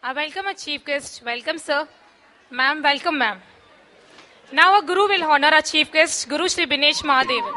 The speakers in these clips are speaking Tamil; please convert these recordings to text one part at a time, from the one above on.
I welcome our chief guest. Welcome, sir. Ma'am, welcome, ma'am. Now our Guru will honor our chief guest, Guru Shri Binesh Mahadevan.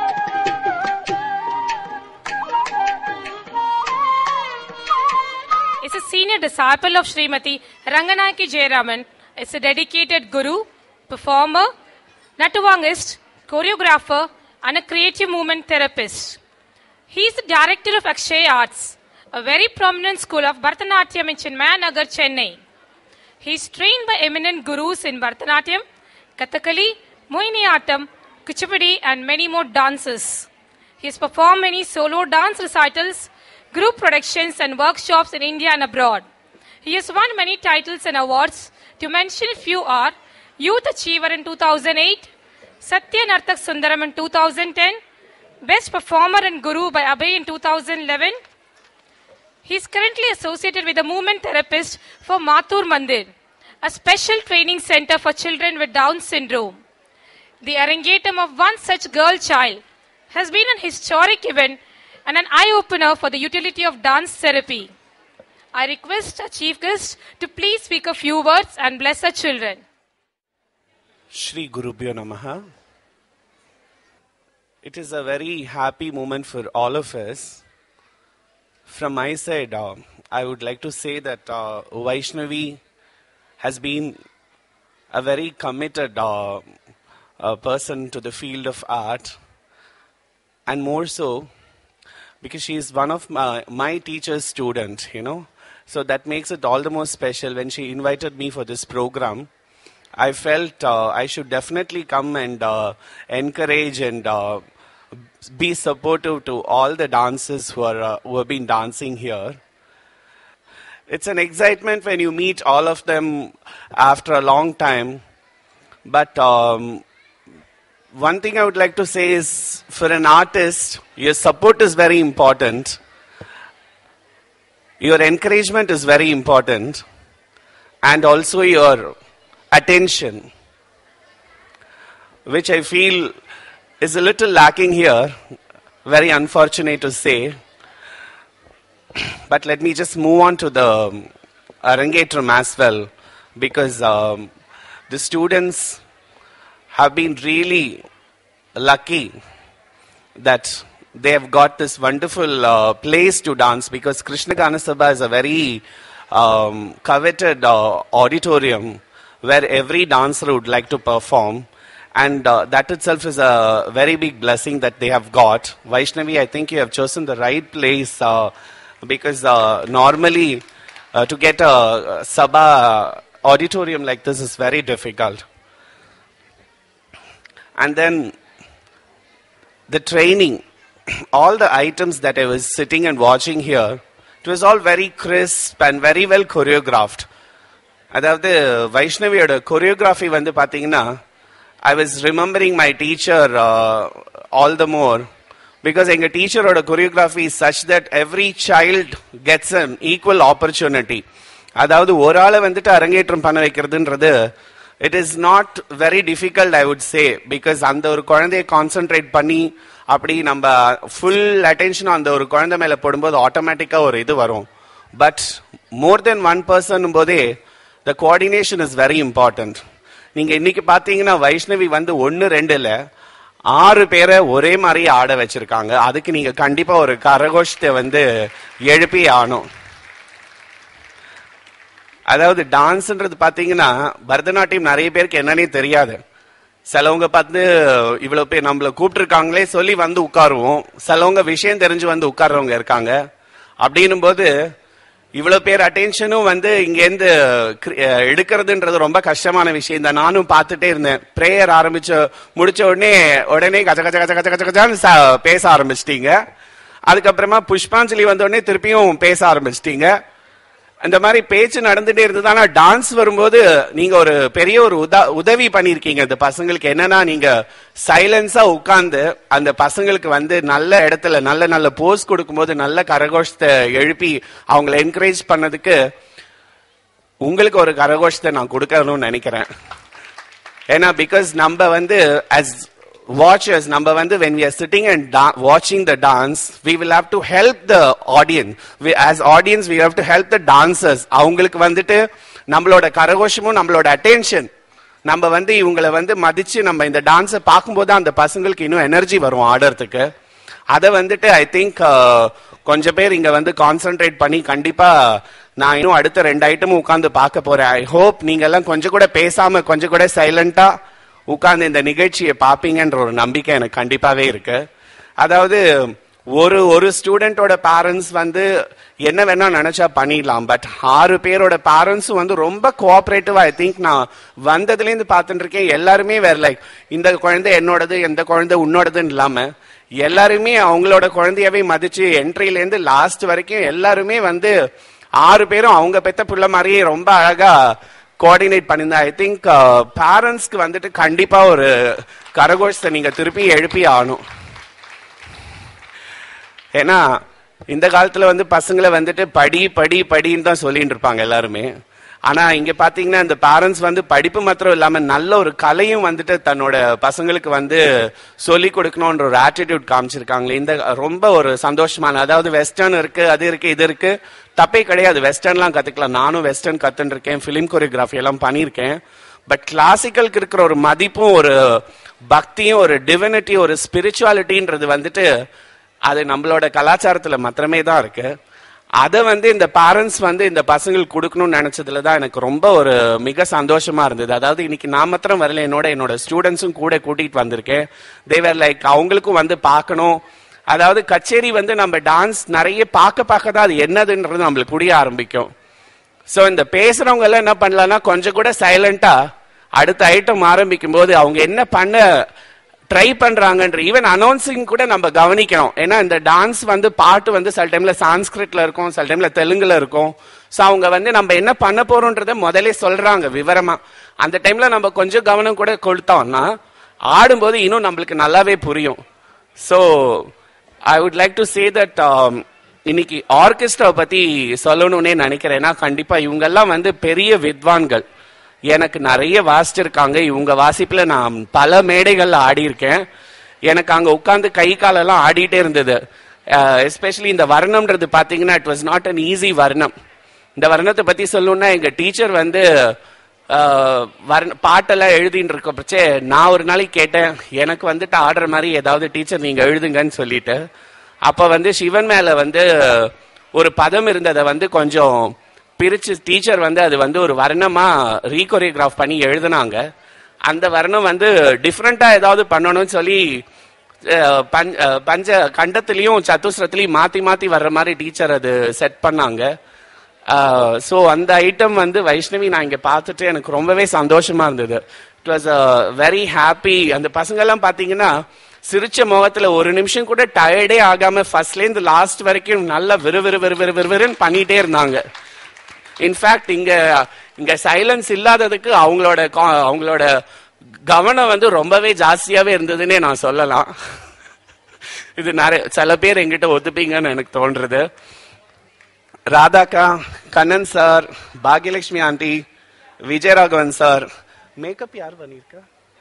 Is a senior disciple of Srimati Ranganayaki Jayaraman. Is a dedicated Guru, performer, Natuvangist, choreographer, and a creative movement therapist. He is the director of Akshay Arts, a very prominent school of Bharatanatyam in Chinmaya Nagar, Chennai. He is trained by eminent gurus in Bharatanatyam, Kathakali, Mohiniyattam, Kuchipudi, and many more dances. He has performed many solo dance recitals, group productions, and workshops in India and abroad. He has won many titles and awards. To mention a few are Youth Achiever in 2008, Satya Nartak Sundaram in 2010, Best Performer and Guru by Abhay in 2011. He is currently associated with the movement therapist for Mathur Mandir, a special training center for children with Down syndrome. The Arangetam of one such girl child has been an historic event and an eye-opener for the utility of dance therapy. I request our chief guest to please speak a few words and bless our children. Shri Gurubhyo Namaha. It is a very happy moment for all of us. From my side, I would like to say that Vaishnavi has been a very committed person to the field of art, and more so because she is one of my teacher's student, So that makes it all the more special. When she invited me for this program, I felt I should definitely come and encourage and be supportive to all the dancers who have been dancing here. It's an excitement when you meet all of them after a long time. But one thing I would like to say is, for an artist, your support is very important. Your encouragement is very important. And also your attention, which I feel is a little lacking here. Very unfortunate to say. But let me just move on to the Arangetram as well, because the students have been really lucky that they have got this wonderful place to dance, because Krishna Gana Sabha is a very coveted auditorium where every dancer would like to perform. And that itself is a very big blessing that they have got. Vaishnavi, I think you have chosen the right place because normally to get a Sabha auditorium like this is very difficult. And then the training, all the items that I was sitting and watching here, it was all very crisp and very well choreographed. அதாவது வைஷ்ணவியோட choreography வந்து பார்த்தீங்கன்னா, I was remembering my teacher all the more, because எங்க டீச்சரோட choreography is such that every child gets an equal opportunity. அதாவது ஒரு ஆளை வந்துட்டு அரங்கேற்றம் பண்ண வைக்கிறதுன்றது, it is not very difficult, I would say, because அந்த ஒரு குழந்தையை கான்சென்ட்ரேட் பண்ணி அப்படி நம்ம ஃபுல் அட்டென்ஷன் அந்த ஒரு குழந்தை மேல போடும்போது ஆட்டோமேட்டிக்கா ஒரு இது வரும். But more then one person போதே the coordination is very important. நீங்க இன்னைக்கு பாத்தீங்கன்னா வைஷ்ணவி வந்து 1-2 இல்ல 6 பேரை ஒரே மாதிரி ஆட வச்சிருக்காங்க. அதுக்கு நீங்க கண்டிப்பா ஒரு கரகோஷத்தை வந்து எழுப்பி ஆகணும். அதாவது டான்ஸ்ன்றது பாத்தீங்கன்னா பரதநாட்டியம் நிறைய பேருக்கு என்னன்னே தெரியாது. சிலவங்க பார்த்து இவ்வளவு பேர் நம்மள கூப்பிட்டுருக்காங்களே சொல்லி வந்து உட்காருவோம். சிலவங்க விஷயம் தெரிஞ்சு வந்து உட்கார்றவங்க இருக்காங்க. அப்படின்னும் போது இவ்வளவு பேர் அட்டென்ஷனும் வந்து இங்கேருந்து எடுக்கிறதுன்றது ரொம்ப கஷ்டமான விஷயம் தான். நானும் பார்த்துட்டே இருந்தேன். பிரேயர் முடிச்ச உடனே கச்ச கச்ச கச்ச கச்ச கச்ச கச்சான்னு பேச ஆரம்பிச்சிட்டீங்க. அதுக்கப்புறமா புஷ்பாஞ்சலி வந்த உடனே திருப்பியும் பேச ஆரம்பிச்சிட்டீங்க. அந்த மாதிரி பேச்சு நடந்துட்டே இருந்தது. ஆனா டான்ஸ் வரும்போது நீங்க ஒரு பெரிய ஒரு உதவி பண்ணிருக்கீங்க இந்த பசங்களுக்கு. என்னன்னா, நீங்க சைலன்ஸா உட்கார்ந்து அந்த பசங்களுக்கு வந்து நல்ல இடத்துல நல்ல நல்ல போஸ் கொடுக்கும்போது நல்ல கரகோஷத்தை எழுப்பி அவங்களை என்கரேஜ் பண்ணதுக்கு உங்களுக்கு ஒரு கரகோஷத்தை நான் கொடுக்கணும்னு நினைக்கிறேன். ஏன்னா பிகாஸ் நம்ம வந்து as watchers, number one, when we are sitting and watching the dance, we will have to help the audience. As audience, we have to help the dancers. அவங்களுக்கு வந்துட்டு நம்மளோட கரகோஷமும் நம்மளோட அட்டென்ஷன் நம்ம வந்து இவங்களை வந்து மதிச்சு நம்ம இந்த டான்ஸை பார்க்கும்போது அந்த பசங்களுக்கு இன்னும் எனர்ஜி வரும் ஆடுறதுக்கு. அதை வந்துட்டு ஐ திங்க் கொஞ்சம் பேர் இங்க வந்து கான்சென்ட்ரேட் பண்ணி கண்டிப்பா நான் இன்னும் அடுத்த 2 ஐட்டமும் உட்கார்ந்து பார்க்க போறேன். ஐ ஹோப் நீங்க எல்லாம் கொஞ்சம் கூட பேசாம கொஞ்சம் கூட சைலண்டா உட்கார்ந்து இந்த நிகழ்ச்சியை பார்ப்பீங்கன்ற ஒரு நம்பிக்கை எனக்கு கண்டிப்பாவே இருக்கு. அதாவது ஒரு ஸ்டூடெண்டோட பேரண்ட்ஸ் வந்து என்ன வேணா நினைச்சா பண்ணிடலாம். பட் 6 பேரோட பேரண்ட்ஸும் வந்து ரொம்ப கோஆபரேட்டிவா ஐ திங்க் நான் வந்ததுல இருந்து பார்த்துட்டு இருக்கேன். எல்லாருமே வேற லைக் இந்த குழந்தை என்னோடது, எந்த குழந்தை உன்னோடதுன்னு இல்லாம எல்லாருமே அவங்களோட குழந்தையவே மதிச்சு என்ட்ரில இருந்து லாஸ்ட் வரைக்கும் எல்லாருமே வந்து 6 பேரும் அவங்க பெத்த பிள்ளை மாதிரியே ரொம்ப அழகா கோஆர்டினேட் பண்ணிருந்தா. ஐ திங்க் பேரண்ட்ஸ்க்கு வந்துட்டு கண்டிப்பா ஒரு கரகோஷத்தை நீங்க திருப்பி எழுப்பி ஆகணும். ஏன்னா இந்த காலத்துல வந்து பசங்களை வந்துட்டு படி படி படின்னு தான் சொல்லிட்டு இருப்பாங்க எல்லாருமே. ஆனா இங்க பாத்தீங்கன்னா இந்த பேரண்ட்ஸ் வந்து படிப்பு மாத்திரம் இல்லாம நல்ல ஒரு கலையும் வந்துட்டு தன்னோட பசங்களுக்கு வந்து சொல்லி கொடுக்கணும்ன்ற ஒரு ஆட்டிடியூட் காமிச்சிருக்காங்களே. இந்த ரொம்ப ஒரு சந்தோஷமான, அதாவது வெஸ்டர்ன் இருக்கு, அது இருக்கு, இது இருக்கு, தப்பே கிடையாது. வெஸ்டர்ன்லாம் கத்துக்கலாம். நானும் வெஸ்டர்ன் கத்துன்னு இருக்கேன், பிலிம் கொரியோகிராஃபி எல்லாம் பண்ணியிருக்கேன். பட் கிளாசிக்கலுக்கு இருக்கிற ஒரு மதிப்பும் ஒரு பக்தியும் ஒரு டிவினிட்டி ஒரு ஸ்பிரிச்சுவாலிட்டின்றது வந்துட்டு அது நம்மளோட கலாச்சாரத்துல மாத்திரமே தான் இருக்கு. அதை வந்து இந்த பேரண்ட்ஸ் வந்து இந்த பசங்களுக்கு கொடுக்கணும்னு நினைச்சதுலதான் எனக்கு ரொம்ப ஒரு மிக சந்தோஷமா இருந்தது. அதாவது இன்னைக்கு நான் மாத்திரம் வரல, என்னோட ஸ்டூடெண்ட்ஸும் கூட கூட்டிட்டு வந்திருக்கேன். தேவர் லைக் அவங்களுக்கும் வந்து பார்க்கணும். அதாவது கச்சேரி வந்து நம்ம டான்ஸ் நிறைய பார்க்க தான் அது என்னதுன்றது நம்மளுக்கு புரிய ஆரம்பிக்கும். சோ இந்த பேசுறவங்க எல்லாம் என்ன பண்ணலாம்னா கொஞ்சம் கூட சைலண்டா அடுத்த ஐட்டம் ஆரம்பிக்கும் போது அவங்க என்ன பண்ண ட்ரை பண்றாங்கன்ற ஈவன் அனௌன்சிங் கூட நம்ம கவனிக்கணும். ஏன்னா இந்த டான்ஸ் வந்து பாட்டு வந்து சில டைம்ல சான்ஸ்கிரிட்ல இருக்கும், சில டைம்ல தெலுங்குல இருக்கும். சோ அவங்க வந்து நம்ம என்ன பண்ண போறோம்ன்றத முதல்ல சொல்றாங்க விவரமா. அந்த டைம்ல நம்ம கொஞ்சம் கவனம் கூட கொடுத்தோம்னா ஆடும்போது இன்னும் நம்மளுக்கு நல்லாவே புரியும். So I would like to say that இன்னைக்கு ஆர்கெஸ்ட்ரா பத்தி சொல்லணும்னே நினைக்கிறேன்னா கண்டிப்பா இவங்க எல்லாம் வந்து பெரிய வித்வான்கள். எனக்கு நிறைய வாசிச்சிருக்காங்க. இவங்க வாசிப்புல நான் பல மேடைகள்ல ஆடி இருக்கேன். எனக்கு அங்க உட்கார்ந்து கை காலெல்லாம் ஆடிட்டே இருந்தது. எஸ்பெஷலி இந்த வர்ணம்ன்றது பாத்தீங்கன்னா it was not an easy varnam. இந்த வர்ணத்தை பத்தி சொல்லணும்னா எங்க டீச்சர் வந்து பாட்டெல்லாம் எழுதிட்டு இருக்க பட்சே நான் ஒரு நாளைக்கு கேட்டேன், எனக்கு வந்துட்டு ஆடுற மாதிரி ஏதாவது டீச்சர் நீங்க எழுதுங்கன்னு சொல்லிட்டு. அப்ப வந்து சிவன் மேல வந்து ஒரு பதம் இருந்ததை வந்து கொஞ்சம் பிரிச்சு டீச்சர் வந்து அது வந்து ஒரு வர்ணமா ரீகோரியோகிராஃப் பண்ணி எழுதுனாங்க. அந்த வர்ணம் வந்து டிஃப்ரெண்டா ஏதாவது பண்ணணும்னு சொல்லி பஞ்ச கண்டத்திலையும் சத்துஸ்ரத்திலையும் மாத்தி மாத்தி வர்ற மாதிரி டீச்சர் அது செட் பண்ணாங்க. ஸோ அந்த ஐட்டம் வந்து வைஷ்ணவி நான் இங்க பார்த்துட்டு எனக்கு ரொம்பவே சந்தோஷமா இருந்தது. It was very happy. அந்த பசங்க எல்லாம் பாத்தீங்கன்னா சிரிச்ச முகத்துல ஒரு நிமிஷம் கூட டயர்டே ஆகாம ஃபர்ஸ்ட்ல இருந்து லாஸ்ட் வரைக்கும் நல்லா விறுவிறுன்னு பண்ணிட்டே இருந்தாங்க. இன்ஃபேக்ட் இங்க சைலன்ஸ் இல்லாததுக்கு அவங்களோட கவனம் வந்து ரொம்பவே ஜாஸ்தியாவே இருந்ததுன்னே நான் சொல்லலாம். இது நிறைய சில பேர் எங்கிட்ட ஒத்துப்பீங்கன்னு எனக்கு தோன்றது. ராதாக்கா, Kannan sir, Bhagyalakshmi aunty, Vijayaraghavan sir, makeup யார் பண்ணிருக்கா?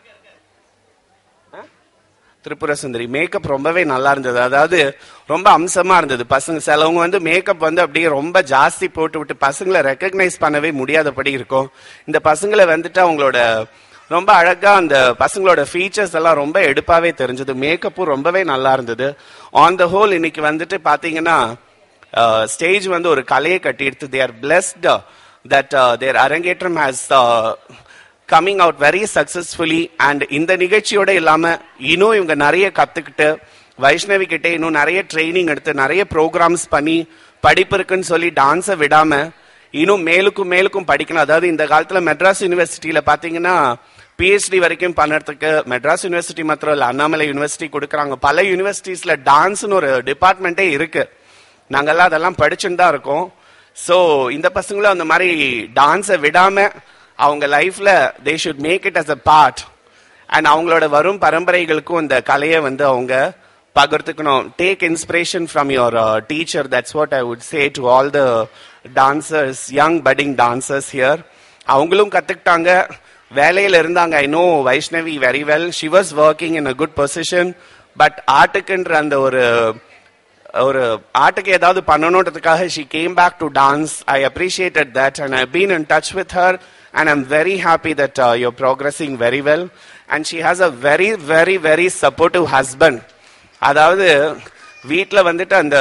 திரிபுர சுந்தரி. மேக்கப் ரொம்பவே நல்லா இருந்தது. அதாவது ரொம்ப அம்சமா இருந்தது. பசங்க சிலவங்க வந்து மேக்கப் வந்து அப்படியே ரொம்ப ஜாஸ்தி போட்டு விட்டு பசங்களை ரெக்கக்னைஸ் பண்ணவே முடியாதபடி இருக்கும். இந்த பசங்களை வந்துட்டு அவங்களோட ரொம்ப அழகா அந்த பசங்களோட ஃபீச்சர்ஸ் எல்லாம் ரொம்ப எடுப்பாவே தெரிஞ்சது. மேக்கப்பும் ரொம்பவே நல்லா இருந்தது. ஆன் த ஹோல் இன்னைக்கு வந்துட்டு பாத்தீங்கன்னா ஸ்டேஜ் வந்து ஒரு கலையை கட்டிடுத்து. They are blessed that their arangetram has coming out very successfully. and இந்த நிகழ்ச்சியோட இல்லாம இன்னும் இவங்க நிறைய கத்துக்கிட்டு வைஷ்ணவி கிட்ட இன்னும் நிறைய ட்ரைனிங் எடுத்து நிறைய ப்ரோக்ராம்ஸ் பண்ணி படிப்பு இருக்குன்னு சொல்லி டான்ஸை விடாம இன்னும் மேலுக்கும் படிக்கணும். அதாவது இந்த காலத்துல மெட்ராஸ் யூனிவர்சிட்டியில பாத்தீங்கன்னா PhD வரைக்கும் பண்ணறதுக்கு மெட்ராஸ் யூனிவர்சிட்டி மாத்திரம் இல்ல, அண்ணாமலை யூனிவர்சிட்டி கொடுக்கறாங்க. பல யூனிவர்சிட்டிஸ்ல டான்ஸ்னு ஒரு டிபார்ட்மெண்டே இருக்கு. நாங்கெல்லாம் அதெல்லாம் படிச்சுட்டு தான் இருக்கோம். சோ இந்த பசங்களும் அந்த மாதிரி டான்ஸை விடாம அவங்க லைஃப்ல they should make it as a part. and அவங்களோட வரும் பரம்பரைகளுக்கும் இந்த கலையை வந்து அவங்க பகிர்ந்துக்கணும். Take inspiration from your teacher. That's what I would say to all the dancers, young budding dancers here. அவங்களும் கத்துக்கிட்டாங்க. வேலையில இருந்தாங்க. I know Vaishnavi very well. She was working in a good position. But ஆர்ட்டுக்குன்ற அந்த ஒரு ஆர்ட்டுக்கு ஏதாவது பண்ணணுன்றதுக்காக she came back to dance. I appreciated that and I've been in touch with her and I'm very happy that you're progressing very well. And she has a very very very supportive husband. அதாவது வீட்ல வந்துட்டு அந்த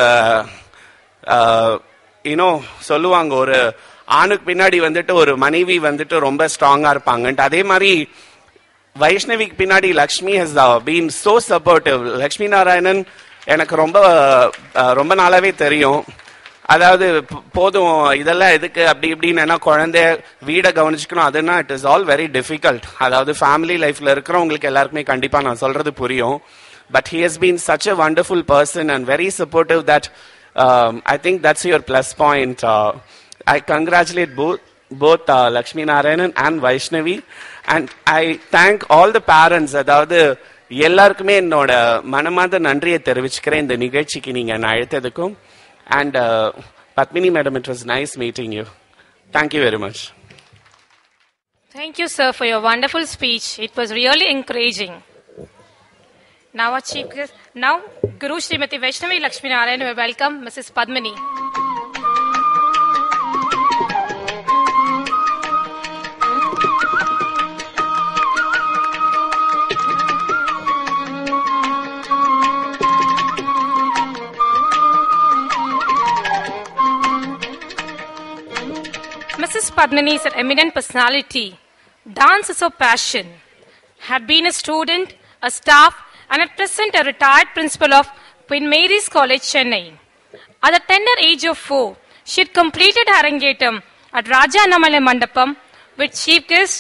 சொல்லுவாங்க, ஒரு ஆணுக்கு பின்னாடி வந்துட்டு ஒரு மனைவி வந்துட்டு ரொம்ப ஸ்ட்ராங்கா இருப்பாங்கன்ட்டு. அதே மாதிரி வைஷ்ணவிக்கு பின்னாடி Lakshmi has been so supportive. Lakshmi Narayanan எனக்கு ரொம்ப ரொம்ப நாளாவே தெரியும். அதாவது போதும் இதெல்லாம் எதுக்கு அப்படி இப்படின்னு, குழந்தை வீடை கவனிச்சுக்கணும், அதுனா it is all very difficult. அதாவது ஃபேமிலி லைஃப்ல இருக்கிறவங்களுக்கு எல்லாருக்குமே கண்டிப்பா நான் சொல்றது புரியும். But he has been such a wonderful person and very supportive that I think that's your plus point. I congratulate both Lakshmi Narayanan and Vaishnavi and I thank all the parents. அதாவது எல்லாருக்குமே என்னோட மனமார்ந்த நன்றியை தெரிவிச்சுக்கிறேன் இந்த நிகழ்ச்சிக்கு நீங்க நான் அழைத்ததுக்கும். And Padmini madam, it was nice meeting you. Thank you very much. Thank you, sir, for your wonderful speech. It was really encouraging. Now our chief guest, now Guru Srimati Vaishnavi Lakshmi Narayan, we welcome Mrs. Padmini. Mrs. Padmini is an eminent personality. Dance is her passion. Had been a student, a staff, and at present a retired principal of Queen Mary's College, Chennai. At the tender age of 4, she had completed her Arangetam at Raja Annamalai Mandapam with chief guests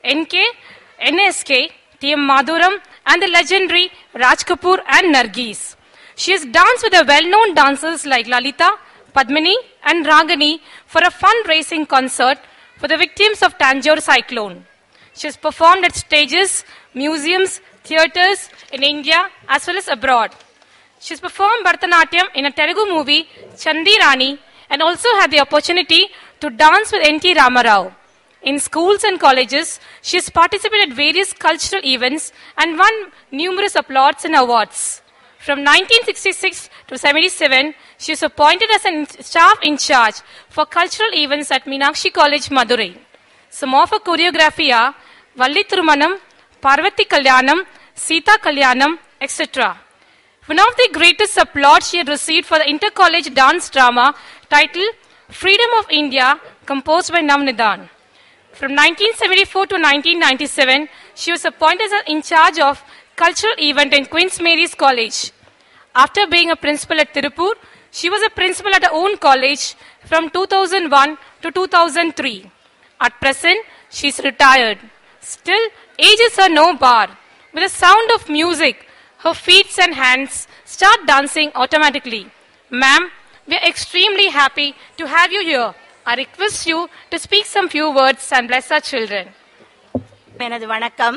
NSK, T.M. Madhuram, and the legendary Raj Kapoor and Nargis. She has danced with the well-known dancers like Lalita, Padmini, and Ragini for a fundraising concert for the victims of Tanjore cyclone. She has performed at stages, museums, theatres in India as well as abroad. She has performed Bharatanatyam in a Telugu movie, Chandi Rani, and also had the opportunity to dance with N.T. Ramarao. In schools and colleges, she has participated in various cultural events and won numerous applauds and awards. From 1966 to 77, she was appointed as a staff in charge for cultural events at Meenakshi College, Madurai. Some of her choreography are Valli Thirumanam, Parvati Kalyanam, Sita Kalyanam, etc. One of the greatest applauds she had received for the inter-college dance drama titled Freedom of India, composed by Navnidan. From 1974 to 1997, she was appointed as in charge of cultural event in Queen Mary's College. After being a principal at Tirupur, she was a principal at her own college from 2001 to 2003. At present, she is retired. Still, age is her no bar. With the sound of music, her feet and hands start dancing automatically. Ma'am, we are extremely happy to have you here. I request you to speak some few words and bless our children. எனது வணக்கம்.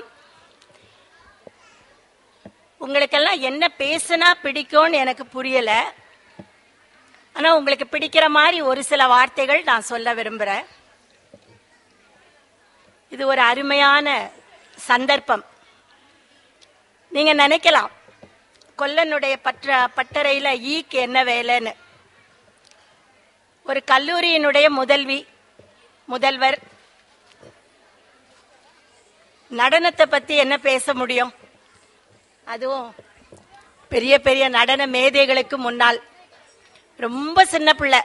உங்களுக்கெல்லாம் என்ன பேசினா பிடிக்கும்னு எனக்கு புரியல. ஆனா உங்களுக்கு பிடிக்கிற மாதிரி ஒரு சில வார்த்தைகள் நான் சொல்ல விரும்புறேன். இது ஒரு அருமையான சந்தர்ப்பம். நீங்க நினைக்கலாம், கொல்லனுடைய பட்டறையில ஈக்கு என்ன வேலைன்னு. ஒரு கல்லூரியினுடைய முதல்வர் நடனத்தை பத்தி என்ன பேச முடியும்? அதுவும் பெரிய பெரிய நடன மேதைகளுக்கு முன்னால். ரொம்ப சின்ன பிள்ளை,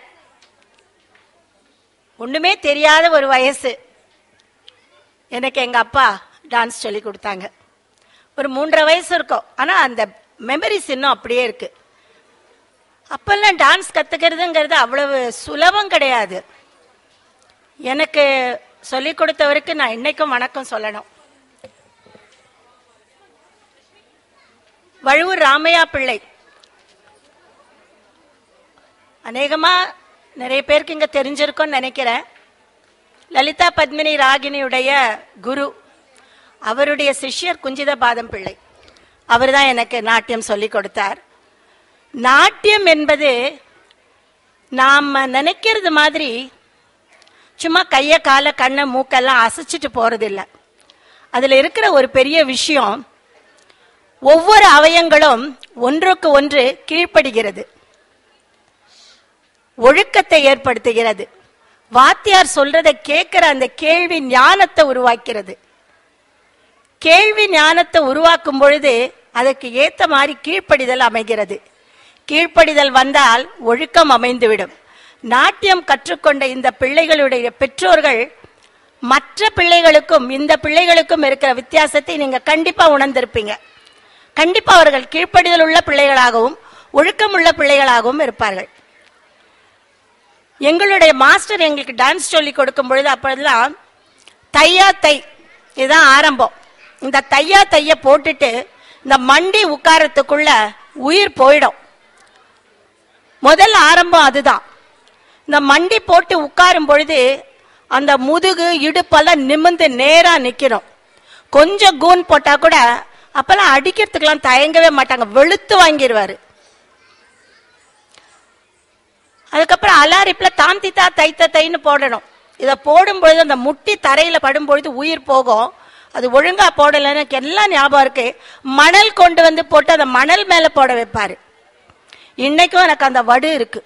ஒண்ணுமே தெரியாத ஒரு வயசு. எனக்கு எங்க அப்பா டான்ஸ் சொல்லி கொடுத்தாங்க. ஒரு 3.5 வயசு இருக்கும். ஆனா அந்த மெமரிஸ் இன்னும் அப்படியே இருக்கு. அப்பெல்லாம் டான்ஸ் கத்துக்கிறதுங்கிறது அவ்வளவு சுலபம் கிடையாது. எனக்கு சொல்லிக் கொடுத்தவருக்கு நான் இன்னைக்கும் வணக்கம் சொல்லணும். வழுவூர் ராமையா பிள்ளை, அநேகமா நிறைய பேருக்கு இங்க தெரிஞ்சிருக்கும்னு நினைக்கிறேன். லலிதா பத்மினி ராகினியுடைய குரு, அவருடைய சிஷ்யர் குஞ்சித பாதம் பிள்ளை. அவர் தான் எனக்கு நாட்டியம் சொல்லி கொடுத்தார். நாட்டியம் என்பது நாம நினைக்கிறது மாதிரி சும்மா கைய கால கண்ண மூக்கெல்லாம் அசைச்சிட்டு போறது இல்லை. அதுல இருக்கிற ஒரு பெரிய விஷயம், ஒவ்வொரு அவயங்களும் ஒன்றுக்கு ஒன்று கீழ்ப்படுகிறது, ஒழுக்கத்தை ஏற்படுத்துகிறது. வாத்தியார் சொல்றதை கேட்கிற அந்த கேள்வி ஞானத்தை உருவாக்கிறது. கேள்வி ஞானத்தை உருவாக்கும் பொழுது அதற்கு ஏத்த மாதிரி கீழ்ப்படிதல் அமைகிறது. கீழ்ப்படிதல் வந்தால் ஒழுக்கம் அமைந்துவிடும். நாட்டியம் கற்றுக்கொண்ட இந்த பிள்ளைகளுடைய பெற்றோர்கள் மற்ற பிள்ளைகளுக்கும் இந்த பிள்ளைகளுக்கும் இருக்கிற வித்தியாசத்தை நீங்க கண்டிப்பா உணர்ந்திருப்பீங்க. கண்டிப்பா அவர்கள் கீழ்ப்படிதல் உள்ள பிள்ளைகளாகவும் ஒழுக்கம் உள்ள பிள்ளைகளாகவும் இருப்பார்கள். எங்களுடைய மாஸ்டர் எங்களுக்கு டான்ஸ் சொல்லி கொடுக்கும் பொழுது அப்பொழுதெல்லாம் தையா தை இதுதான் ஆரம்பம். இந்த தையா தைய போட்டுட்டு இந்த மண்டி உட்காரத்துக்குள்ள உயிர் போயிடும். முதல் ஆரம்பம் அதுதான். இந்த மண்டி போட்டு உட்காரும் பொழுது அந்த முதுகு இடுப்பெல்லாம் நிமிர்ந்து நேரா நிக்கணும். கொஞ்சம் கூன் போட்டா கூட அப்பெல்லாம் அடிக்கிறதுக்கெல்லாம் தயங்கவே மாட்டாங்க, வெளுத்து வாங்கிடுவாரு. அதுக்கப்புறம் அலாரிப்புல தாந்தித்தா தைத்த தைன்னு போடணும். இதை போடும்பொழுது அந்த முட்டி தரையில படும்பொழுது உயிர் போகும். அது ஒழுங்கா போடலன்னு எனக்கு எல்லாம் ஞாபகம் இருக்கு. மணல் கொண்டு வந்து போட்டு அந்த மணல் மேல போட வைப்பாரு. இன்னைக்கும் எனக்கு அந்த வடு இருக்கு.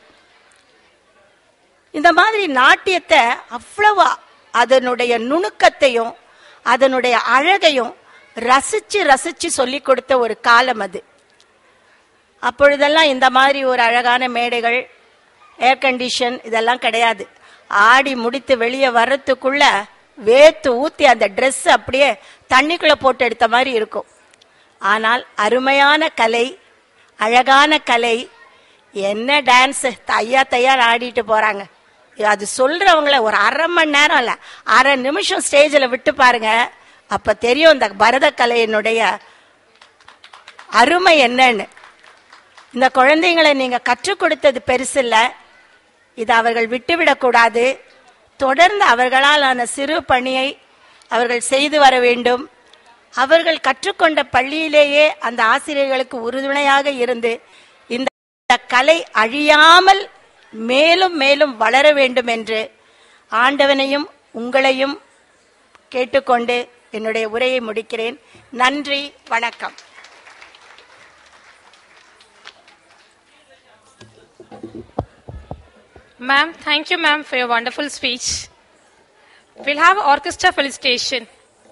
இந்த மாதிரி நாட்டியத்தை அவ்வளவு அதனுடைய நுணுக்கத்தையும் அதனுடைய அழகையும் ரசிச்சு ரசிச்சு சொல்லி கொடுத்த ஒரு காலம் அது. அப்பொழுதெல்லாம் இந்த மாதிரி ஒரு அழகான மேடைகள், ஏர் கண்டிஷன் இதெல்லாம் கிடையாது. ஆடி முடித்து வெளியே வர்றதுக்குள்ள வேத்து ஊத்தி அந்த ட்ரெஸ் அப்படியே தண்ணிக்குள்ள போட்டு எடுத்த மாதிரி இருக்கும். ஆனால் அருமையான கலை, அழகான கலை. என்ன டான்ஸ் தையா தையா ஆடிட்டு போறாங்க. அது சொல்றவங்கள ஒரு அரை மணி நேரம் இல்ல, அரை நிமிஷம் ஸ்டேஜில் விட்டு பாருங்க. அப்ப தெரியும் இந்த பரத கலையினுடைய அருமை என்னன்னு. இந்த குழந்தைங்களை நீங்க கற்றுக் கொடுத்தது பெருசு இல்ல, இது அவர்கள் விட்டுவிடக்கூடாது. தொடர்ந்து அவர்களால் ஆன சிறு பணியை அவர்கள் செய்து வர வேண்டும். அவர்கள் கற்றுக்கொண்ட பள்ளியிலேயே அந்த ஆசிரியர்களுக்கு உறுதுணையாக இருந்து இந்த கலை அழியாமல் மேலும் மேலும் வளர வேண்டும் என்று ஆண்டவனையும் உங்களையும் கேட்டுக்கொண்டு என்னுடைய உரையை முடிக்கிறேன். நன்றி, வணக்கம். Ma'am, thank you ma'am for your wonderful speech. We'll have orchestra felicitation.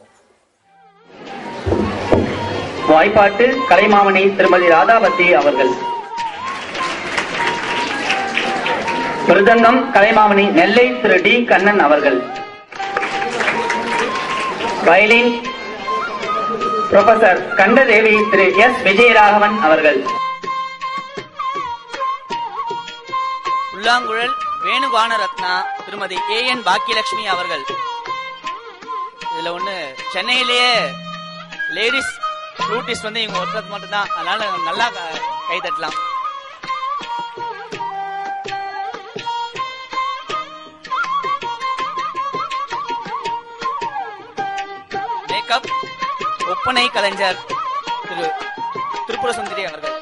வாய்ப்பாட்டு Kalaimamani திருமதி ராதாபத்தி அவர்கள். மிருதங்கம் கலைமாமணி நெல்லை திரு டி கண்ணன் அவர்கள். வயலின் புரொஃபசர் கண்டதேவி திரு எஸ் விஜயராகவன் அவர்கள். புல்லாங்குழல் வேணுகான ரத்னா திருமதி ஏஎன் பாக்கியலட்சுமி அவர்கள். இதுல ஒண்ணு சென்னையிலேயே லேடிஸ் ஃப்ளூட்டிஸ்ட் வந்து இவங்க ஒருத்தர் மட்டும்தான், அதனால நல்லா கை தட்டலாம். மேக்கப் ஒப்பனை கலைஞர் திரு திரிபுர சுந்தரி அவர்கள்.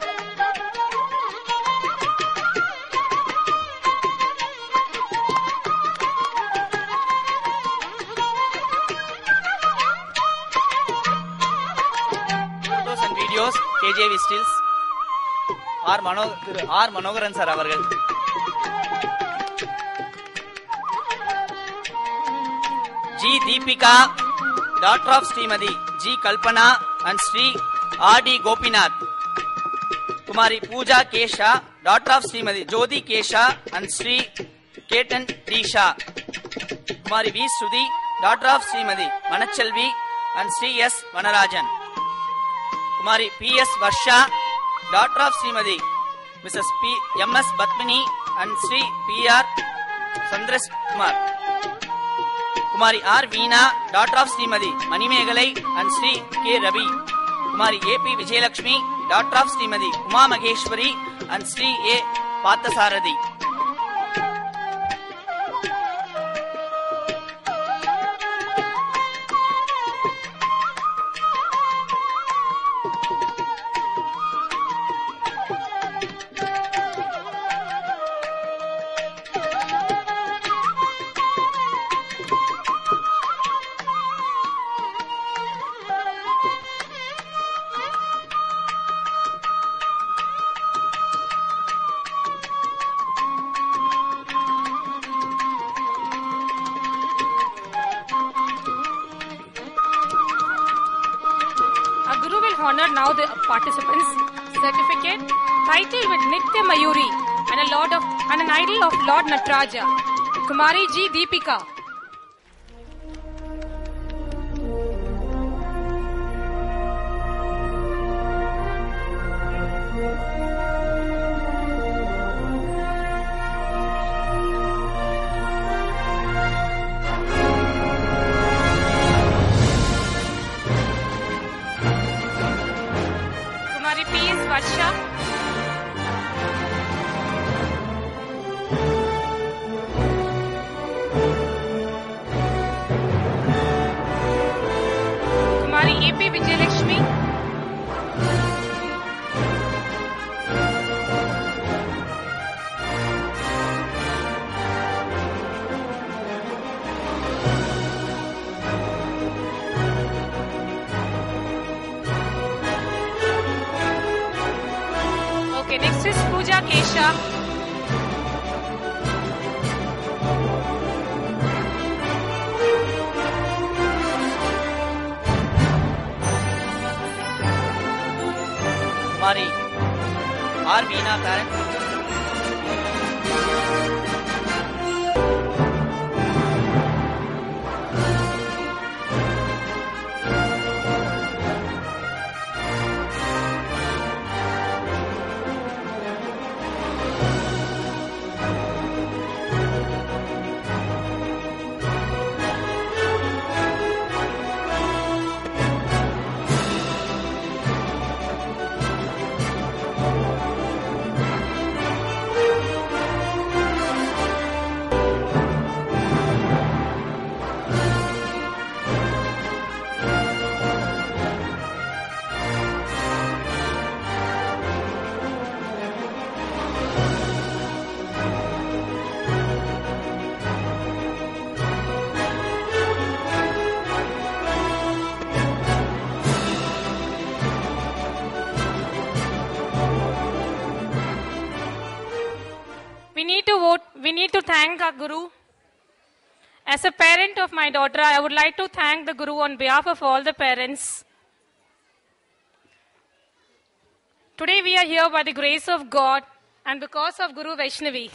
KJV Stills திரு ஆர் மனோகரன் சார் அவர்கள். G Deepika daughter of Shrimati G Kalpana and Shri R T Gopinath. குமாரி Pooja Kesha daughter of Shrimati Jyothi Kesha and Shri Ketan Disha. குமாரி V Shruti daughter of Shrimati Manaselvi and Shri S Vanarajan. குமாரி P S Varsha daughter of Shrimati Mrs P M S Padmini and Shri P R Chandras Kumar. குமாரி R Veena daughter of Shrimati Manimegalai and Sri K Ravi. குமாரி A P Vijayalakshmi daughter of Shrimati Uma Maheswari and Shri A Parthasarathy. honored now the participants' certificate titled with Nitya Mayuri and an idol of Lord Nataraja, Kumari G. Deepika. Kumari P.S. Varsha. Kumari A.P. Vijayalakshmi. Okay, next is Pooja Kesha. Kumari R. Veena, parent. We need to thank our Guru. As a parent of my daughter, I would like to thank the Guru on behalf of all the parents. Today we are here by the grace of God and because of Guru Vaishnavi.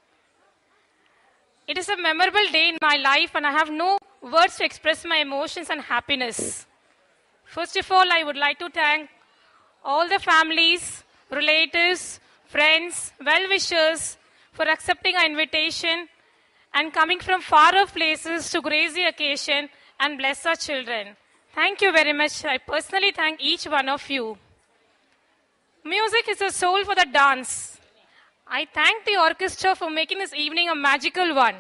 It is a memorable day in my life and I have no words to express my emotions and happiness. First of all, I would like to thank all the families, relatives, friends, well-wishers for accepting our invitation and coming from far-off places to grace the occasion and bless our children. Thank you very much. I personally thank each one of you. Music is the soul for the dance. I thank the orchestra for making this evening a magical one.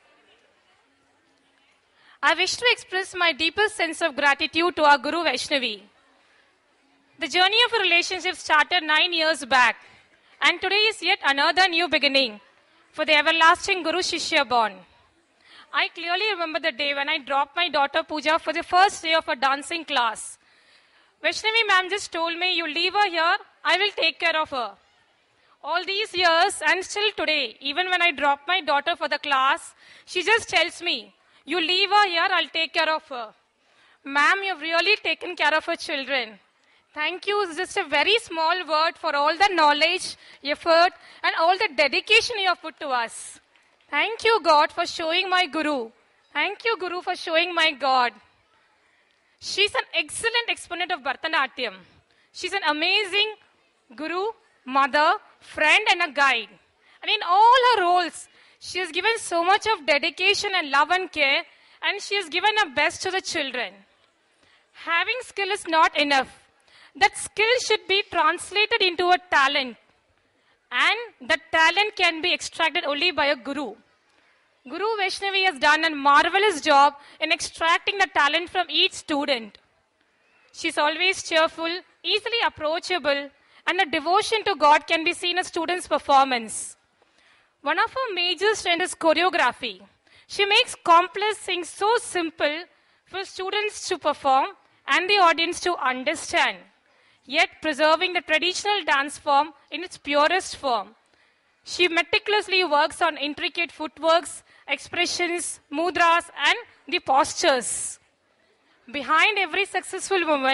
I wish to express my deepest sense of gratitude to our Guru Vaishnavi. The journey of a relationship started 9 years back, and today is yet another new beginning for the everlasting Guru Shishya bond. I clearly remember the day when I dropped my daughter Pooja for the first day of a dancing class. Vaishnavi ma'am just told me, you leave her here, I will take care of her. All these years and still today, even when I drop my daughter for the class, she just tells me, you leave her here, I'll take care of her. Ma'am, you've really taken care of her children. Thank you. It's just a very small word for all the knowledge, effort, and all the dedication you have put to us. Thank you, God, for showing my Guru. Thank you, Guru, for showing my God. She's an excellent exponent of Bharatanatyam. She's an amazing Guru, mother, friend, and a guide. And in all her roles, she has given so much of dedication and love and care, and she has given her best to the children. Having skill is not enough. That skill should be translated into a talent. And that talent can be extracted only by a Guru. Guru Vaishnavi has done a marvelous job in extracting the talent from each student. She's always cheerful, easily approachable, and a devotion to God can be seen in students' performance. One of her major strengths is choreography. She makes complex things so simple for students to perform and the audience to understand, yet preserving the traditional dance form in its purest form. She meticulously works on intricate footworks, expressions, mudras, and the postures. Behind every successful woman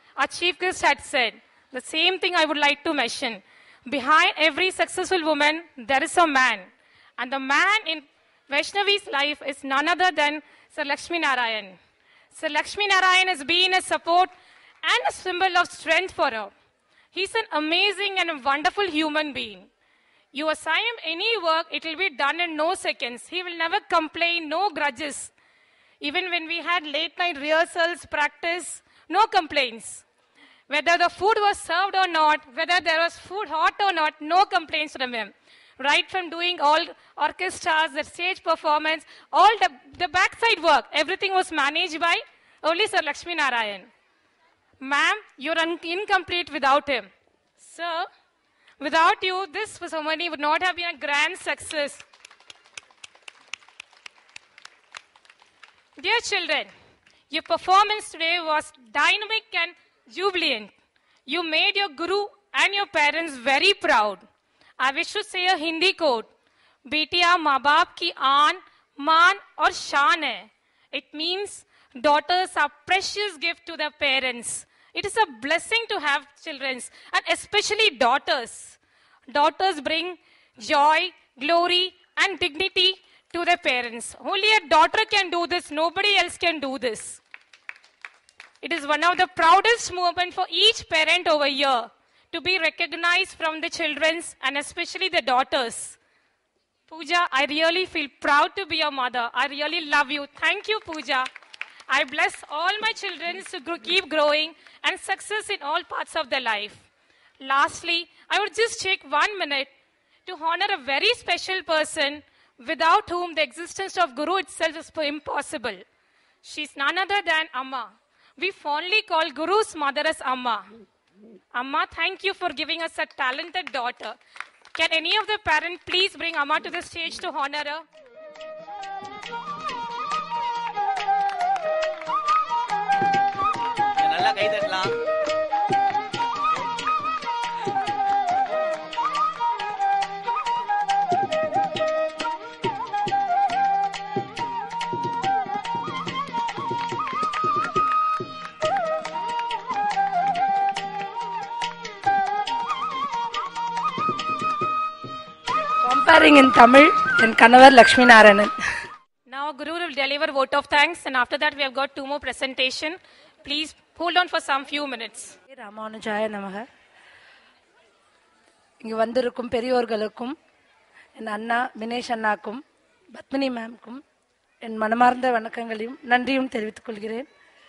our chief guest had said. The same thing I would like to mention. Behind every successful woman, there is a man. And the man in Vaishnavi's life is none other than Sir Lakshmi Narayan. Sir Lakshmi Narayan has been a support and a symbol of strength for her. He's an amazing and a wonderful human being. You assign him any work, it will be done in no seconds. He will never complain, no grudges. Even when we had late night rehearsals, practice, no complaints. Whether the food was served or not, whether there was food hot or not, no complaints from him. Right from doing all orchestras, the stage performance, all the backside work, everything was managed by only Sir Lakshmi Narayan. Ma'am, you're incomplete without him. Sir, without you, this ceremony would not have been a grand success. Dear children, your performance today was dynamic and jubilant. You made your guru and your parents very proud. I wish to say a Hindi quote. बेटियां माँ बाप की आन, मान और शान है. It means daughters are precious gift to their parents. It is a blessing to have children, and especially daughters. Daughters bring joy, glory, and dignity to their parents. Only a daughter can do this. Nobody else can do this. It is one of the proudest moments for each parent over here to be recognized from the children and especially the daughters. Pooja, I really feel proud to be your mother. I really love you. Thank you, Pooja. I bless all my children to keep growing and success in all parts of their life. Lastly, I would just take 1 minute to honor a very special person without whom the existence of Guru itself is impossible. She's none other than Amma. We fondly call Guru's mother as Amma. Amma, thank you for giving us a talented daughter. Can any of the parents please bring Amma to the stage to honor her? நல்லா கை தட்டலாம். Comparing in Tamil, in Kanavar Lakshmi Narayanan. Now Guru will deliver vote of thanks, and after that we have got 2 more presentation. Please hold on for some few minutes. ராமானுஜாய நமக. இங்கு வந்திருக்கும் பெரியோர்களுக்கும் என் அண்ணா வினேஷ் அண்ணாக்கும் பத்மினி மேம்க்கும் என் மனமார்ந்த வணக்கங்களையும் நன்றியும் தெரிவித்துக் கொள்கிறேன்.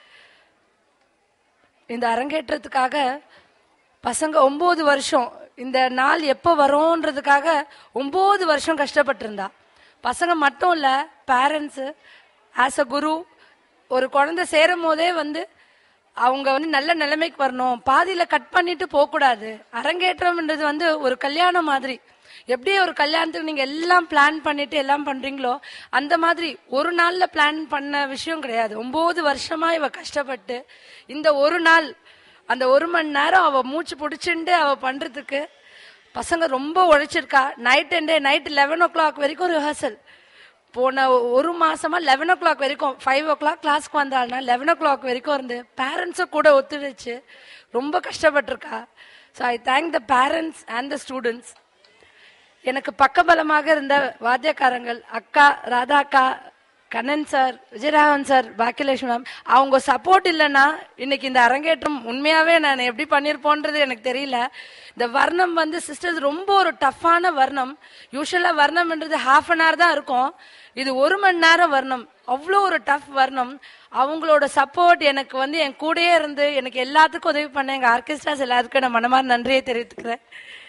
இந்த அரங்கேற்றத்துக்காக பசங்க 9 வருஷம் இந்த நாள் எப்போ வரும்ன்றதுக்காக 9 வருஷம் கஷ்டப்பட்டிருந்தா. பசங்க மட்டும் இல்ல, பேரண்ட்ஸ் ஆஸ் அ குரு ஒரு குழந்தை சேரும் போதே அவங்க நல்ல நிலைமைக்கு வரணும், பாதியில கட் பண்ணிட்டு போக கூடாது. அரங்கேற்றம்ன்றது ஒரு கல்யாணம் மாதிரி. எப்படி ஒரு கல்யாணத்துக்கு நீங்க எல்லாம் பிளான் பண்ணிட்டு எல்லாம் பண்றீங்களோ அந்த மாதிரி ஒரு நாள்ல பிளான் பண்ண விஷயம் கிடையாது. 9 வருஷமா இவ கஷ்டப்பட்டு இந்த ஒரு நாள் அந்த 1 மணி நேரம் அவ மூச்சு பிடிச்சுட்டு அவ பண்றதுக்கு பசங்க ரொம்ப உழைச்சிருக்கா. நைட் 11 o'clock வரைக்கும் ரிஹர்சல். போன 1 மாசமா 11 o'clock வரைக்கும், 5 o'clock கிளாஸ்க்கு வந்தாள்னா 11 o'clock வரைக்கும் இருந்து பேரண்ட்ஸும் கூட ஒத்துழைச்சு ரொம்ப கஷ்டப்பட்டிருக்கா. So I thank the parents and the students. எனக்கு பக்கபலமாக இருந்த வாத்தியக்காரங்கள் அக்கா ராதா அக்கா, Kannan sir, Vijayaraghavan sir, Bhagyalakshmi ma'am, அவங்க சப்போர்ட் இல்லைன்னா இன்னைக்கு இந்த அரங்கேற்றம் உண்மையாவே நான் எப்படி பண்ணிருப்போன்றது எனக்கு தெரியல. இந்த வர்ணம் சிஸ்டர்ஸ் ரொம்ப ஒரு டஃப்பான வர்ணம். யூஸ்வலா வர்ணம்ன்றது ½ an hour தான் இருக்கும். இது 1 மணி நேரம் வர்ணம். அவ்வளோ ஒரு டஃப் வர்ணம். அவங்களோட சப்போர்ட் எனக்கு என் கூடயே இருந்து எனக்கு எல்லாத்துக்கும் உதவி பண்ண எங்க ஆர்கெஸ்ட்ராஸ் எல்லாத்துக்கும் நான் மனமார நன்றியை தெரிவித்துக்கிறேன்.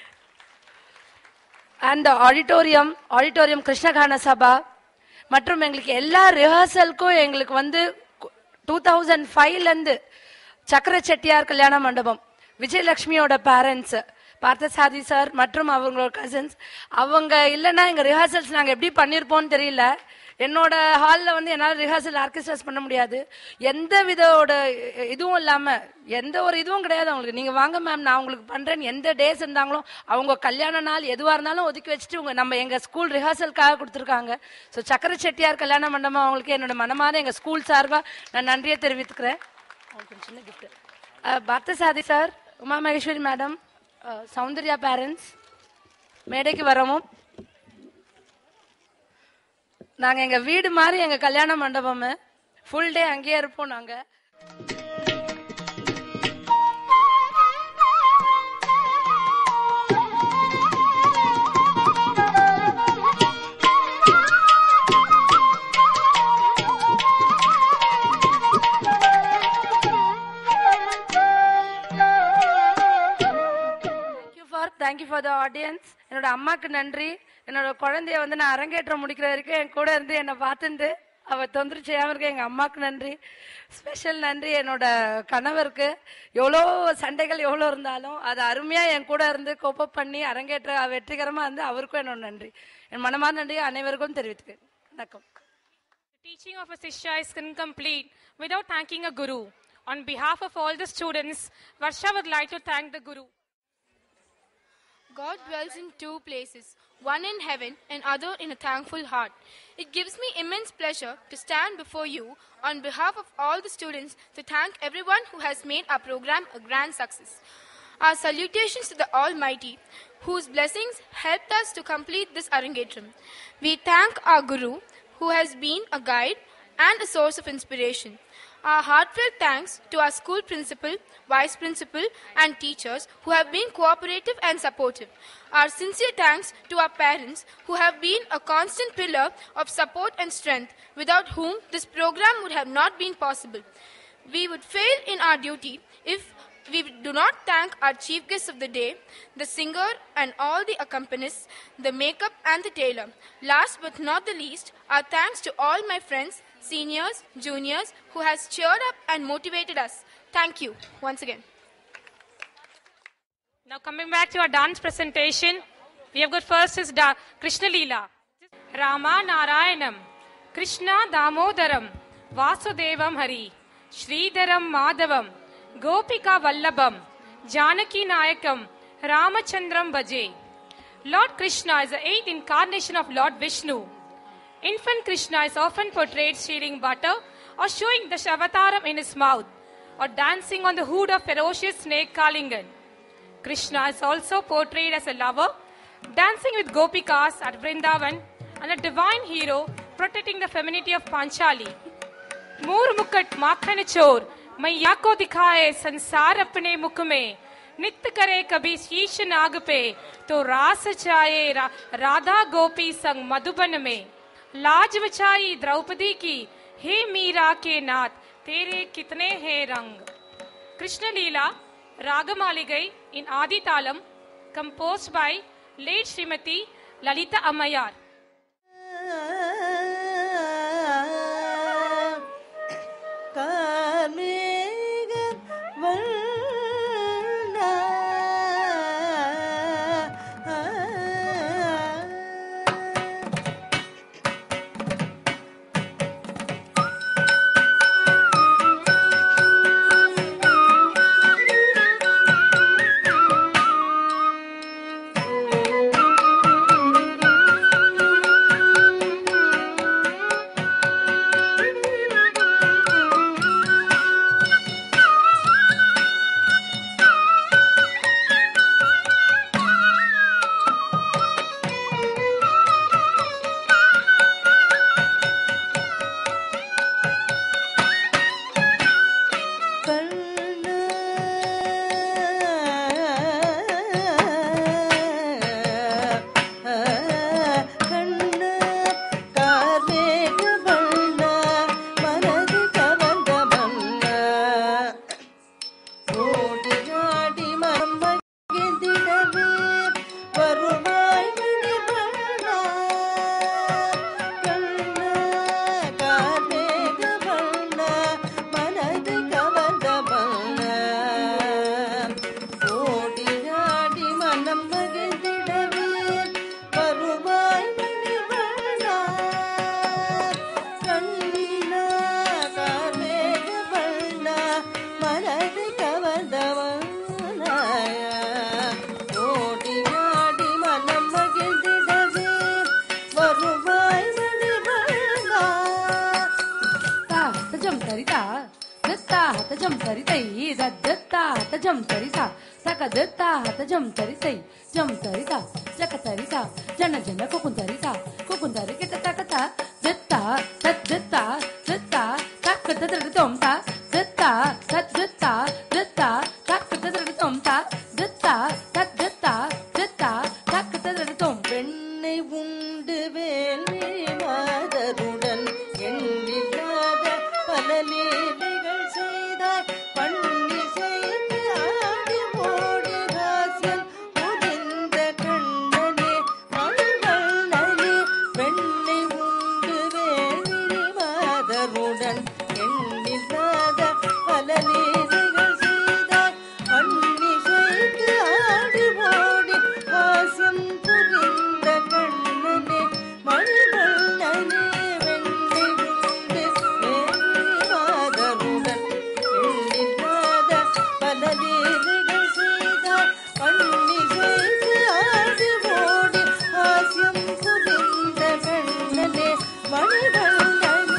அண்ட் ஆடிட்டோரியம் கிருஷ்ணகான சபா மற்றும் எங்களுக்கு எல்லா ரிஹர்சலுக்கும் எங்களுக்கு 2005ல இருந்து சக்கர செட்டியார் கல்யாண மண்டபம், விஜயலட்சுமியோட பேரண்ட்ஸ் பார்த்தசாதி சார் மற்றும் அவங்களோட கசின்ஸ், அவங்க இல்லைன்னா எங்க ரிஹர்சல்ஸ் நாங்க எப்படி பண்ணிருப்போம்னு தெரியல. என்னோட ஹால்ல என்னால ரிஹர்சல் ஆர்கெஸ்ட்ராஸ் பண்ண முடியாது. எந்த விதோட இதுவும் இல்லாம எந்த ஒரு இதுவும் கிடையாது அவங்களுக்கு. நீங்க வாங்க மேம் நான் உங்களுக்கு பண்றேன்னு எந்த டேஸ் இருந்தாங்களோ அவங்க கல்யாண நாள் எதுவா இருந்தாலும் ஒதுக்கி வச்சுட்டு நம்ம எங்க ஸ்கூல் ரிஹர்சலுக்காக கொடுத்துருக்காங்க. ஸோ சக்கர செட்டியார் கல்யாண மண்டபம் அவங்களுக்கு என்னோட மனமார எங்க ஸ்கூல் சார்பா நான் நன்றியை தெரிவித்துக்கிறேன். அவங்களுக்கு சின்ன gift. Parthasarathy sir, Uma Maheswari madam, Soundarya parents, மேடைக்கு வரவும். நாங்கள் எங்கள் வீடு மாதிரி எங்கள் கல்யாண மண்டபம், ஃபுல் டே அங்கேயே இருப்போம் நாங்கள். Thank you for the audience. என்னோட அம்மாவுக்கு நன்றி. என்னோட குழந்தைய நான் அரங்கேற்றம் முடிக்கிற வரைக்கும் என் கூட இருந்து என்னை பார்த்துட்டு அவள் தொந்தரவு செய்யாமல் இருக்க எங்கள் அம்மாவுக்கு நன்றி. ஸ்பெஷல் நன்றி என்னோட கணவருக்கு. எவ்வளோ சண்டைகள் எவ்வளோ இருந்தாலும் அது அருமையாக என் கூட இருந்து கோப்பப் பண்ணி அரங்கேற்ற வெற்றிகரமாக இருந்து அவருக்கும் என்னோட நன்றி, என் மனமார்ந்த நன்றி அனைவருக்கும் தெரிவித்துக்கிறேன். வணக்கம். Teaching of a Shishya is incomplete without thanking a Guru. On behalf of all the students, Varsha would like to thank the Guru. God dwells in two places, one in heaven and other in a thankful heart. It gives me immense pleasure to stand before you on behalf of all the students to thank everyone who has made our program a grand success. Our salutations to the Almighty, whose blessings helped us to complete this Arangetram. We thank our Guru, who has been a guide and a source of inspiration. Our heartfelt thanks to our school principal, vice principal and teachers who have been cooperative and supportive. Our sincere thanks to our parents who have been a constant pillar of support and strength, without whom this program would have not been possible. We would fail in our duty if we do not thank our chief guests of the day, the singer and all the accompanists, the makeup and the tailor. Last but not the least, our thanks to all my friends, seniors, juniors who has cheered up and motivated us. Thank you once again. Now coming back to our dance presentation, we have got first is Krishna Leela. Rama Narayanam, Krishna Damodaram, Vasudevam Hari, Sridharam Madhavam, Gopika Vallabham, Janaki Nayakam, Ramachandram Bhaje. Lord Krishna is the 8th incarnation of Lord Vishnu. Infant Krishna is often portrayed stealing butter or showing the Shavataram in his mouth or dancing on the hood of ferocious snake Kalingan. Krishna is also portrayed as a lover, dancing with Gopikas at Vrindavan, and a divine hero protecting the femininity of Panchali. Moor Mukat Makhan Chor, मैया को दिखाए संसार अपने मुख में, नित्य करे कभी शीश नाग पे, तो रास चाहे राधा गोपी संग मधुबन में. लाज बचाई द्रौपदी की, हे मीरा के नाथ, तेरे कितने हैं रंग. Krishna Leela, Ragamaligai in Adi Talam, composed by late Srimati Lalita Ammayar. Dutta हात जम तरी तई दत्ता हात जम तरी सा तक दत्ता हात जम तरी तई जम तरी सा जक तरी सा जन जन कुकुन तरी किट तक ता दत्ता तत दत्ता दत्ता तक दत्ता तोम ता दत्ता तत दत्ता दत्ता तक दत्ता तोम ता दत्ता तत दत्ता दत्ता तक दत्ता तोम பெண்ணை உண்டு வேள்வி மாதருடன் எண்ணில்லாத பல லீலைகள் செய்தாய் பண்ணி செய்து ஆடி ஓடி ராசியம் புரிந்த கண்ணனே மணிவண்ணனே பெண்ணை உண்டு வேள்வி மாதருடன் எண்ணில்லாத பல லீலைகள் செய்தாய் பண்ணி செய்து ஆடி ஓடி ராசியம் புரிந்த கண்ணனே மணிவண்ணனே வெண்ணை உண்டு வேலிவாதருடன் எண்ணில்லாத பல லீலைகள் செய்தாய் பண்ணி செய்து ஆடி ஓடி ஹாஸ்யம் புரிந்த கண்ணனே மணிவண்ணனே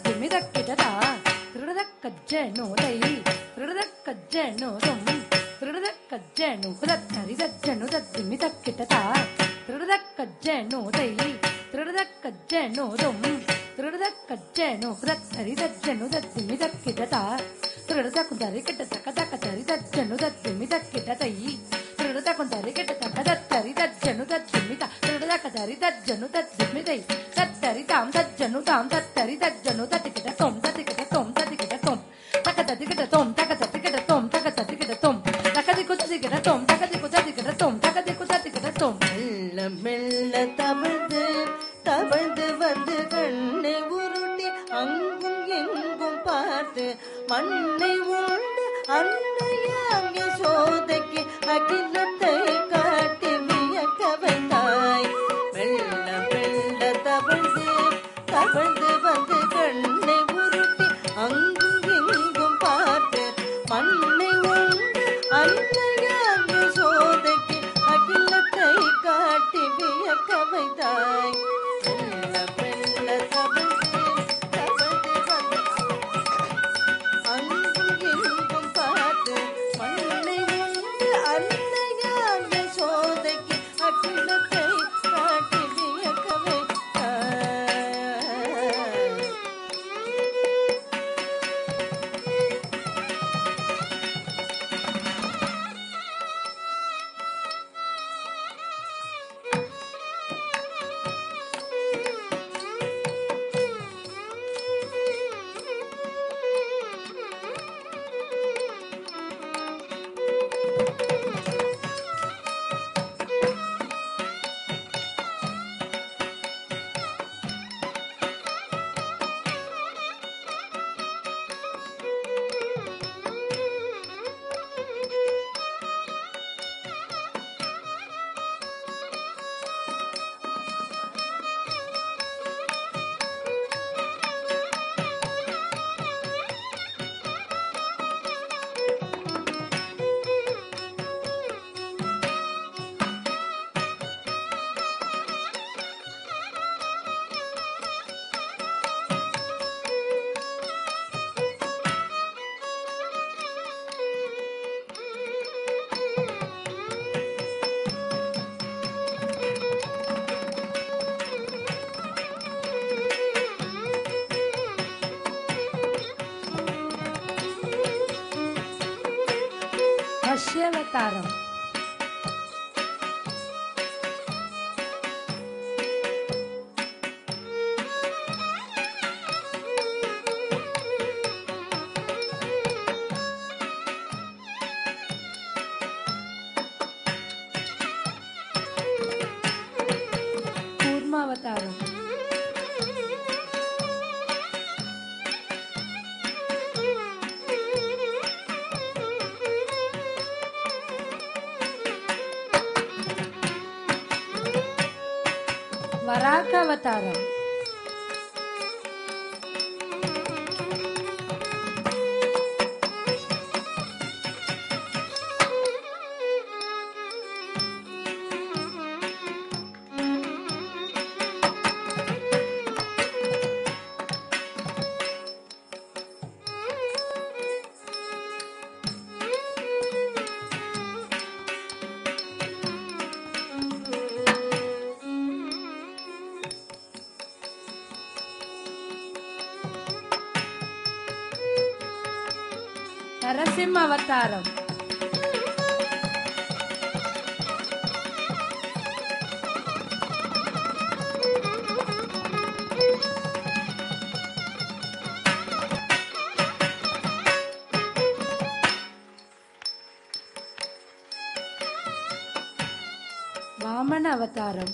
ಕಜ್ಜೆನೋ ದೈ ಹೃದಯ ಕಜ್ಜೆನೋ ದಂ ಹೃದಯ ಕಜ್ಜೆನು ಹುದತ್ತರಿ ದಜ್ಜನು ದದ್ದಿಮಿ ತಕ್ಕಿಟತ ತ್ರಿಡದ ಕಜ್ಜೆನು ದೈ ತ್ರಿಡದ ಕಜ್ಜೆನು ದೊಂ ತ್ರಿಡದ ಕಜ್ಜೆನು ಹುದತ್ತರಿ ದಜ್ಜನು ದದ್ದಿಮಿ ತಕ್ಕಿಟತ ತ್ರಿಡದ ಕುಂದರಿ ಕೆಟ್ಟ ತಕ ತಕ ತರಿ ದಜ್ಜನು ದದ್ದಿಮಿ ತಕ್ಕಿಟತೈ ತ್ರಿಡದ ಕುಂದರಿ ಕೆಟ್ಟ ತಕ ದತ್ತರಿ ದಜ್ಜನು ದದ್ದಿಮಿ ತ ತ್ರಿಡದ ಕದರಿ ದಜ್ಜನು ದದ್ದಿಮಿ ದೈ ದತ್ತರಿ ತಾಂ ದಜ್ಜನು ತಾಂ ದತ್ತರಿ ದಜ್ಜನು ದತ್ತಿಕಿಟ ತೊಂ ದತ್ತಿಕಿಟ ತೊಂ ದತ್ತಿಕಿಟ ತೊಂ ತಕ ದತ್ತಿಕಿಟ ತೊಂ ತಕ ದತ್ತಿಕಿಟ ತೊಂ ತಕ ದತ್ತಿಕಿಟ ತೊಂ ತಕದಿ ಕುತ್ತಿಕಿಟ ತೊಂ ತಕದಿ ಕುತ್ತಿಕಿಟ ತೊಂ ತಕದಿ ಕುತ್ತಿಕಿಟ ತೊಂ மெல்ல மெல்ல தவழ்ந்து தவழ்ந்து வந்து கண்ணை உருட்டி அங்கும் எங்கும் பார்த்து மண்ணை உண்டு அன்னையாகிய சோதைக்கு அகிலத்தை காட்டி வியக்க வைத்தாய். மெல்ல மெல்ல தவழ்ந்து தவழ்ந்து வந்து கண்ணை உருட்டி அங்கும் எங்கும் பார்த்து மண்ணை உண்டு அன்னையாகிய சோதைக்கு அகிலத்தை காட்டி வியக்க வைத்தாய். மெல்ல மெல்ல தவழ்ந்து தவழ்ந்து வந்து அங்கும் எங்கும் பார்த்து மண்ணை உண்டு அன்னையாகிய சோதைக்கு அகிலத்தை காட்டி வியக்க வைத்தாய். மத்ஸ்யாவதாரம் கூர்மாவதாரம் வராகாவதாரம் நரசிம்ம அவதாரம் வாமன அவதாரம்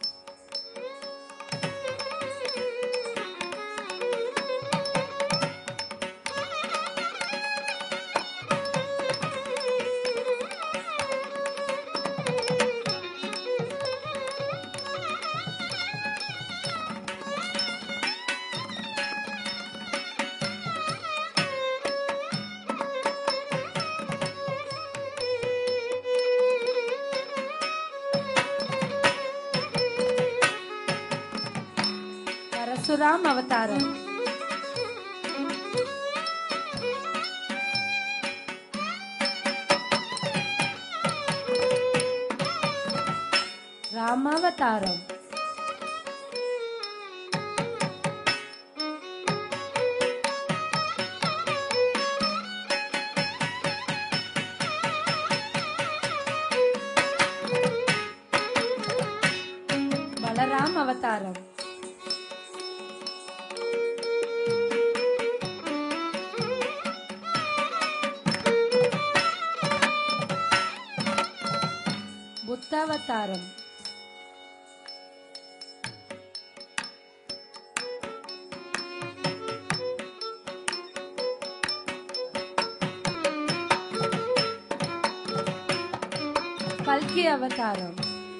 பரசுராம் அவதாரம் ராமாவதாரம். பலராம் அவதாரம். புத்தாவதாரம். கல்கி அவதாரம்.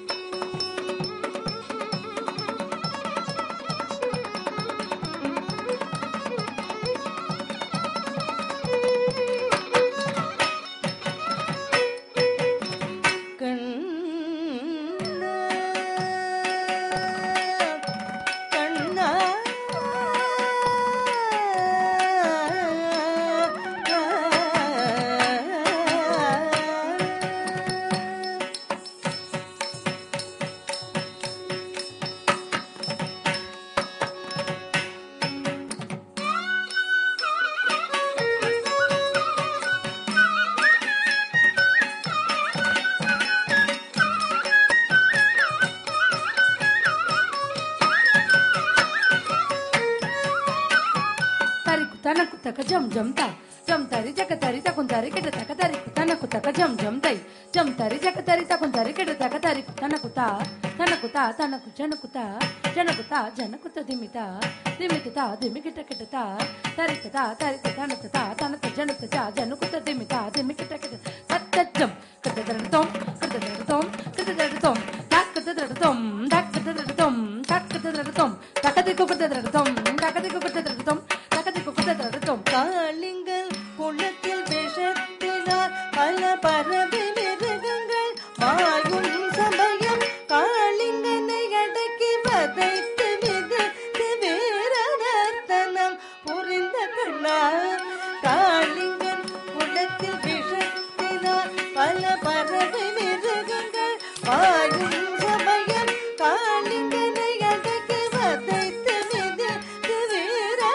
జం జం తా జం తరి జక తరి తకున్ తరి కెట తక తరి తనకు తక జం జం తై జం తరి జక తరి తకున్ తరి కెట తక తరి తనకు తా తనకు జనకు తా జనకు త దిమిత దిమిత తా దిమికిట కెట తా తరిత తా తరిత తనత తా తనత జనత జా జనకు త దిమిత దిమికిట కెట తత్తజం కతదరతం కతదరతం కతదరతం తక్కతదరతం తక్కతదరతం తక్కతదరతం తకదికు కతదరతం తకదికు కతదరతం காளிங்கள் குளத்தில் விஷத்தினால் பல பறவை மிருகங்கள் வாயும் சமயம் காளிங்கனை அடக்கி வதைத்து மிதித்து வீரநர்த்தனம் புரிந்த கண்ணார். காளிங்கன் குளத்தில் விஷத்தினால் பல பறவை மிருகங்கள் வாயும் சமயம் காளிங்கனை அடக்கி வதைத்து மிதித்து வீர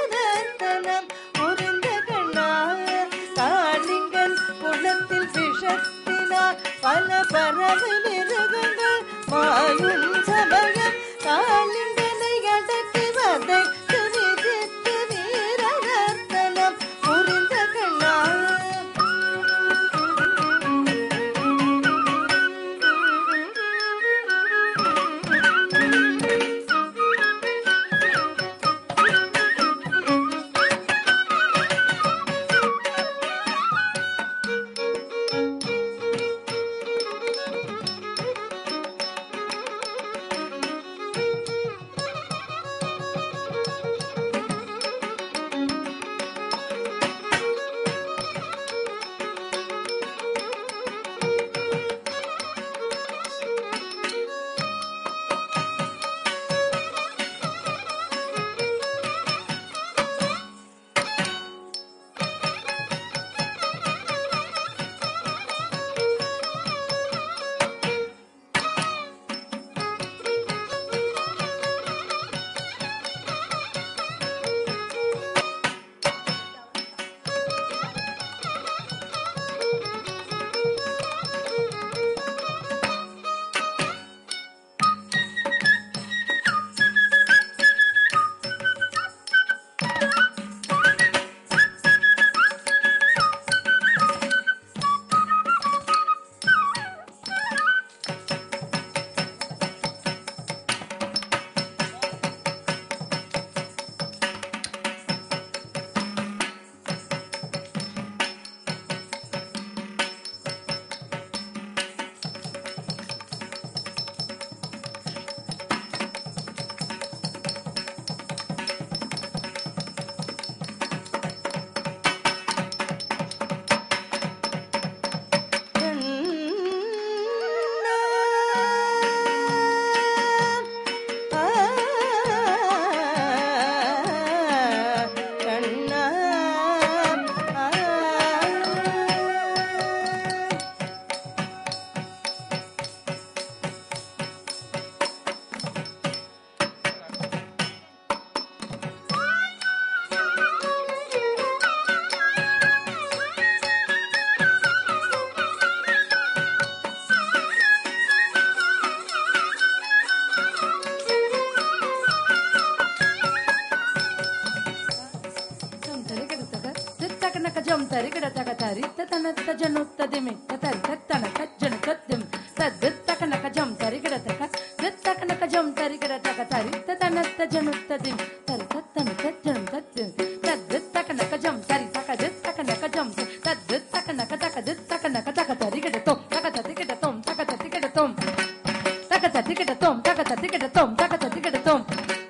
தக்கனக்க ஜம் தரிகிட தக தரி தன தஜனு ததிமி தரி தன கஜனு தத்திம் தத் தக்கனக்க ஜம் தரிகிட தக தக்கனக்க ஜம் தரிகிட தக தரி தன தஜனு ததிம் தரி தன கஜனு தத்திம் தத் தக்கனக்க ஜம் தரி தக தக்கனக்க ஜம் தத் தக்கனக்க தக தரிகிட தோம் தக தரிகிட தோம் தக தரிகிட தோம் தக தரிகிட தோம் தக தரிகிட தோம் தக தரிகிட தோம்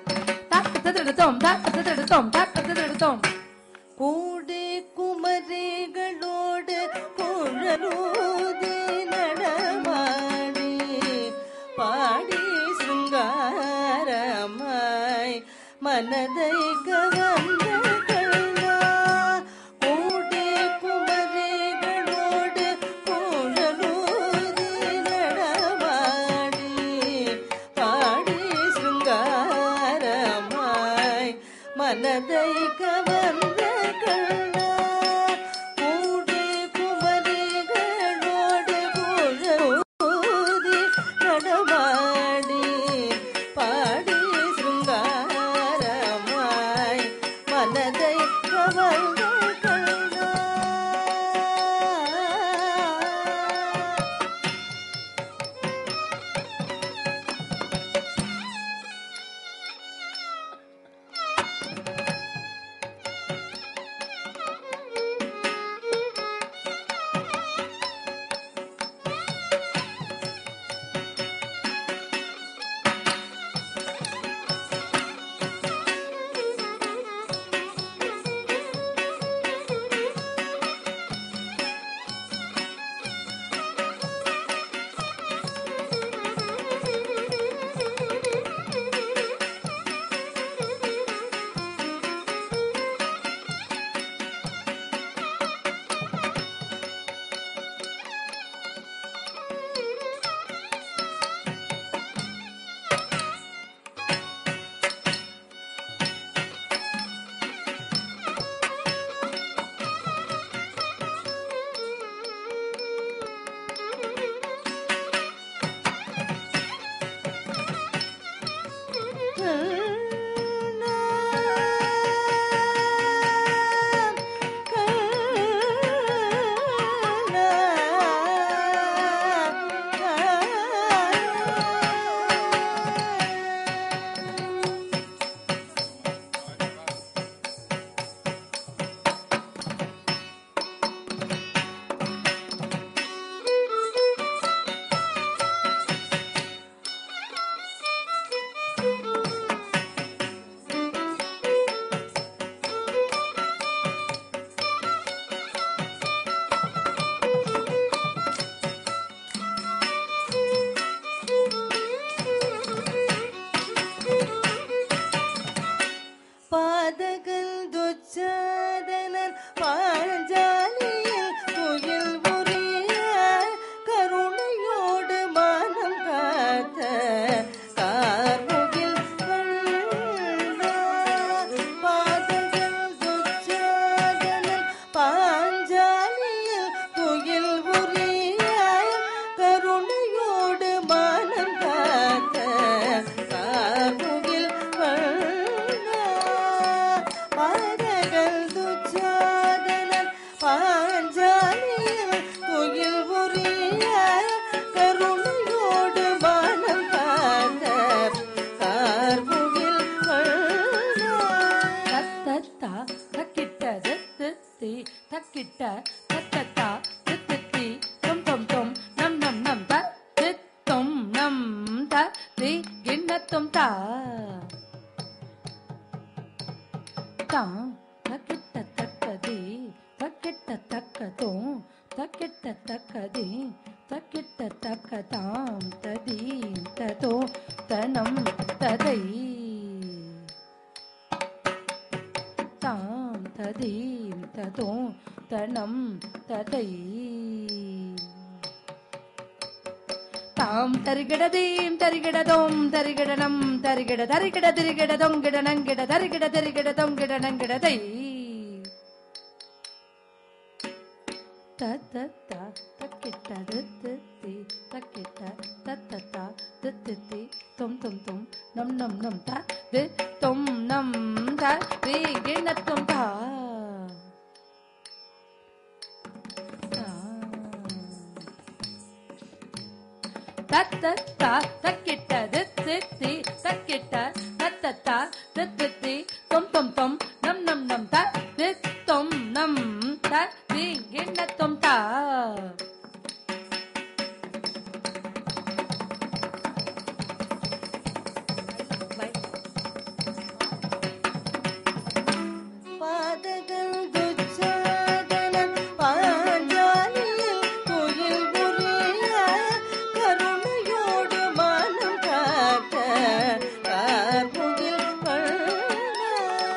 கூடி குமரிகளோடு குழலூதி நடமாடி பாடி சிங்காரமாய் மனதை கவர்ந்த கண்ணா கூடி குமரிகளோடு குழலூதி நடமாடி பாடி சிங்காரமாய் மனதை கவர்ந்த கண்ணா கூடி குமரிகளோடு குழலூதி நடமாடி பாடி சிருங்காரமாய் மனதை கவர்ந்த கண்ணா பாதகல் துச்சாதனன் பாஞ்சாலியில் துயில் புரிய கருணையோடு மானம் காத்த கார்முகில் கண்ணா பாதகல் துச்சாதனன் பாஞ்சாலியில் துயில் புரிய கருணையோடு மானம் காத்த கார்முகில் பாதகல் துச்சாதனன் பாஞ்சாலியில் துயில் புரிய கருணையோடு மானம் காத்த கார்முகில் தத்தத்தா தக்கிட்ட தத்தி தக்கிட்ட தத்தத்தா தித்தி தொம் தொம் தொம் நம் நம் நம் த தித்தொம் நம் த தி கிண்ணத்தும் தா தா தக்கிட்ட தக்கதி தக்கிட்ட தக்கதும் தக்கிட்ட தக்கதி தக்கிட்ட தக்கதாம் ததி ததோ தனம் ததை தாம் ததீம் ததோ தனம் ததை தாம் தரிகிடதீம் தரிகிடதோம் தரிகிடனம் தரிகிட தரிகிட திரிகிட தொங்கிட நங்கிட தரிகிட திரிகிட தொங்கிட நங்கிடதை தத்தத்தா தக்கிட்ட தித்தி தக்கிட்ட தத்தத்தா தித்தி தொம் தொம் தொம் நம் நம் நம் த தி தொம் நம் த தி கிண்ணத்தும் தா தத்தா தக்கிட்டது தித்தி தக்கிட்ட தத்தா தித்தி தொம் தொம் தொம் நம் நம் நம் த தித்தொம் நம் த திங்கிண்ண தொம் தா பாதகல் துச்சாதனன் பாஞ்சாலியில் துயில் புரிய கருணையோடு மனம் காக்க கார்முகில் வண்ணா.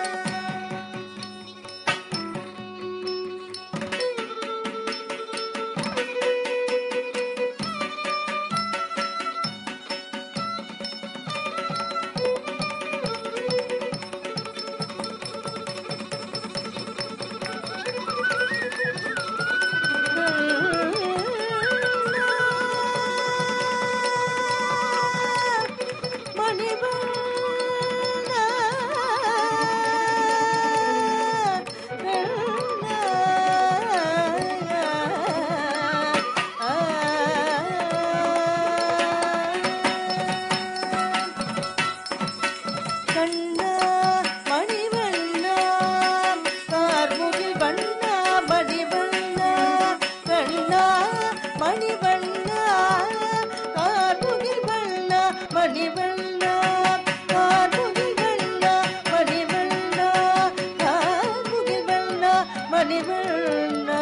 கண்ணா மணிவண்ணா கார்முகில் வண்ணா மணிவண்ணா கண்ணா மணிவண்ணா கார்முகில் வண்ணா மணிவண்ணா கார்முகில் வண்ணா மணிவண்ணா கார்முகில் வண்ணா மணிவண்ணா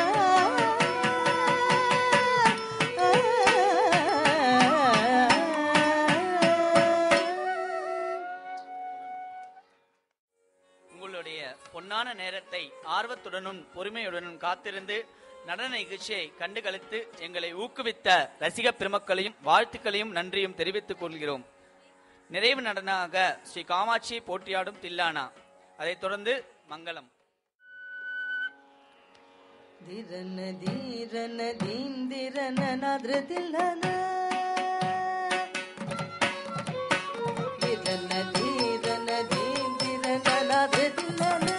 உங்களுடைய பொன்னான நேரத்தை ஆர்வத்துடனும் பொறுமையுடனும் காத்திருந்து நடன நிகழ்ச்சியை கண்டுகளித்து எங்களை ஊக்குவித்த ரசிக பெருமக்களையும் வாழ்த்துக்களையும் நன்றியும் தெரிவித்துக் கொள்கிறோம். நிறைவு நடனாக ஸ்ரீ காமாட்சி போற்றியாடும் தில்லானா, அதைத் தொடர்ந்து மங்களம். திரன தீரன தீந்திரன நாதிரதில்லன திரன தீரன தீந்திரன நாதிரதில்லன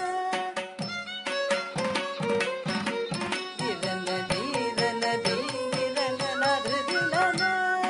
திரன தீரன தீந்திரன நாதிரதில்லன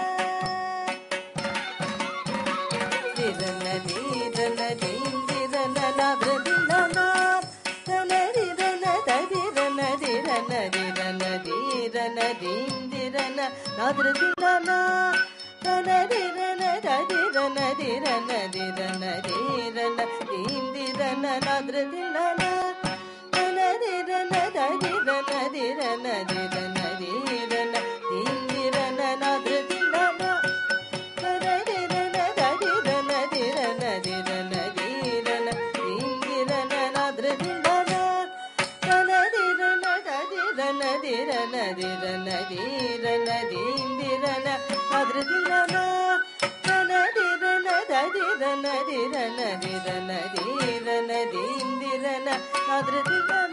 திரன தீரன தீந்திரன நாதிரதில்லன தனரிரன ததிரன திரன திரன தீரன தீந்திரன நாதிரதில்லன தனரிரன ததிரன திரன திரன தீரன தீந்திரன நாதிரதில்லன தனரிரன ததிரன திரன திரன தீரன தீந்திரன நாதிரதில்லன தனரிரன ததிரன திரன திரன தீரன தீந்திரன நாதிரதில்லன தனரிரன ததிரன திரன திரன தீரன தீந்திரன நாதிரதில்லன தனரிரன ததிரன திரன திரன தீரன தீந்திரன நாதிரதில்லன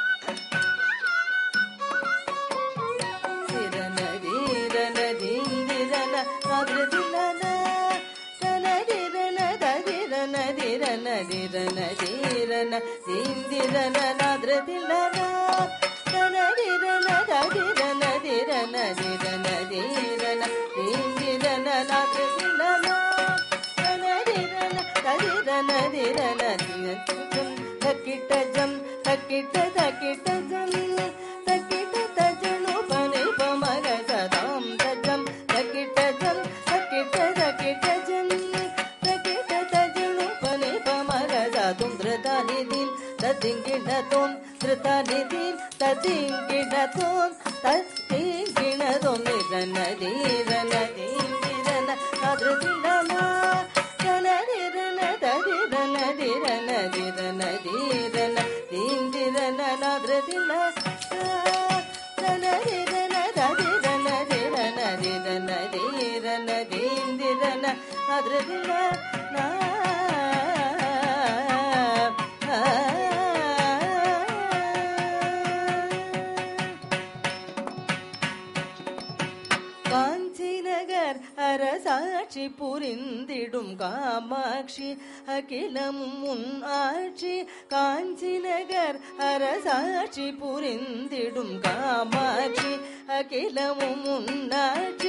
திரன தீரன தீந்திரன நாதிரதில்லன தனரிரன ததிரன திரன திரன தீரன தீந்திரன நாதிரதில்லன தனரிரன ததிரன திரன திரன தீரன தீந்திரன நாதிரதில்லன தனரிரன ததிரன திரன திரனம் தக்கிட்ட ஜம் தக்கிட்ட தக்கிட்ட ஜம் தக்கிட்ட தஜனு பனை பமக சதாம் தஜம் தக்கிட்ட ஜம் தக்கிட்ட தக்கிட்ட ஜம் தக்கிட்ட தஜனு பனை பமக சதும் திருதானிதீன் ததிங்கிணதோன் திருதானிதீன் ததிங்கிணதோன் ததிங்கிணதோன் நிரன தீரன தீந்திரன நாதிரதில்லன தனரிரன ததிரன திரன திரன தீரன தீந்திரன நாதிரதில்லன தனரிரன ததிரன திரன திரன தீரன தீந்திரன நாதிரதில்லன காஞ்சி நகர் அரசாட்சி புரிந்திடும் காமாட்சி அகிலமும் முன் ஆட்சி காஞ்சி நகர் அரசாட்சி புரிந்திடும் காமாட்சி அகிலமும் முன்னாட்சி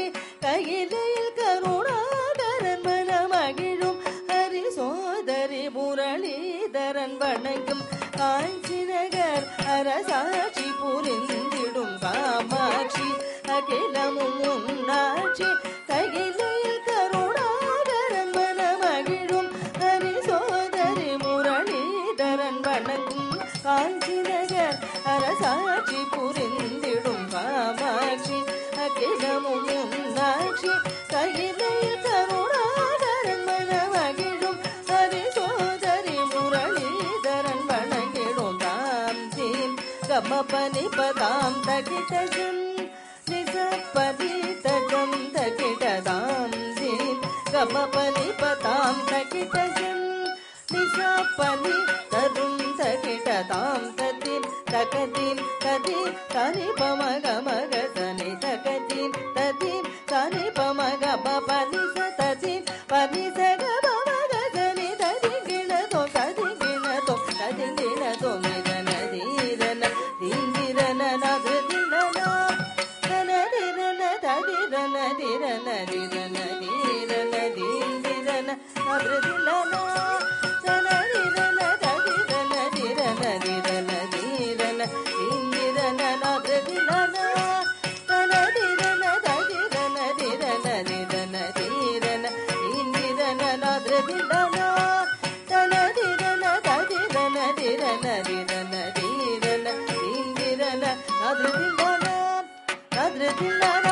கையிலையில் கருணாகரன் மனமகிழும் ஹரி சோதரி முரளிதரன் வணங்கும் காஞ்சி நகர் அரசாட்சி புரிந்திடும் காமாட்சி அகிலமும் உன்னாட்சி கையிலையில் கருணாகரன் மனமகிழும் ஹரி சோதரி முரளிதரன் வணங்கும் காஞ்சி நகர் அரசாட்சி புரிந்திடும் காமாட்சி அகிலமும் உன்னாட்சி கையிலையில் கருணாகரன் மனமகிழும் ஹரி சோதரி முரளிதரன் வணங்கிடும் தாம் தீம் கமபனி பதாம் தகிடஜம் நிசப்பதி தகம் தகிடதாம் தீம் கமபனி பதாம் தகிடஜம் நிசப்பதி தரும் தகிடதாம் ததிம் தகதிம் ததி தனி பமக மக தனி தகதிம் ததிம் தனி பமக பனி சதிம் பனி சக பமக தனி ததி கிணதோ ததி கிணதோ ததி கிணதோ நிதன தீரன தீந்திரன நதிரன தனதிரன ததிரன திரன திரன தீரன தீந்திரன நதிரன தனதிரன ததிரன திரன திரன தீரன தீந்திரன நதிரன தனதிரன ததிரன திரன திரன தீரன தீந்திரன நதிரன தனதிரன ததிரன திரன திரன தீரன தீந்திரன நதிரன நதிரன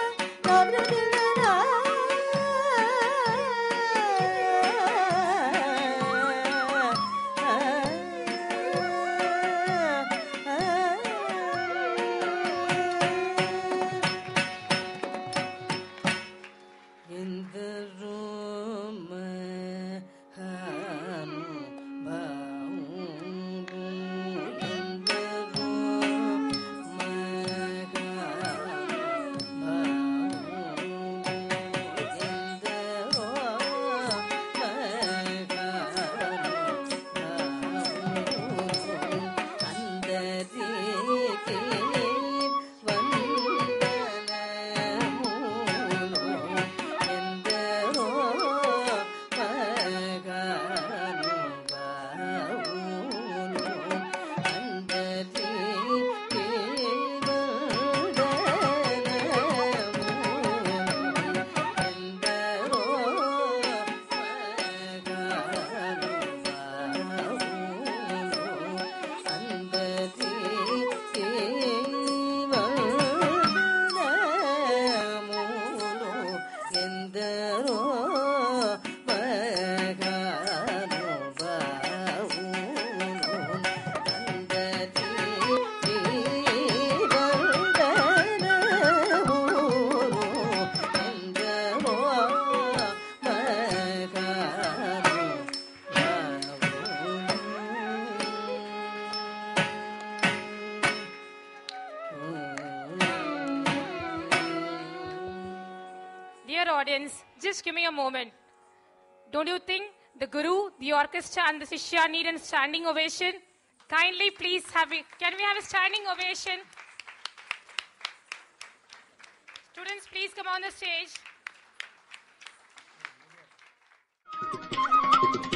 Audience, just give me a moment. Don't you think the Guru, the orchestra and the Shishya need a standing ovation? Kindly please can we have a standing ovation? Students, please come on the stage.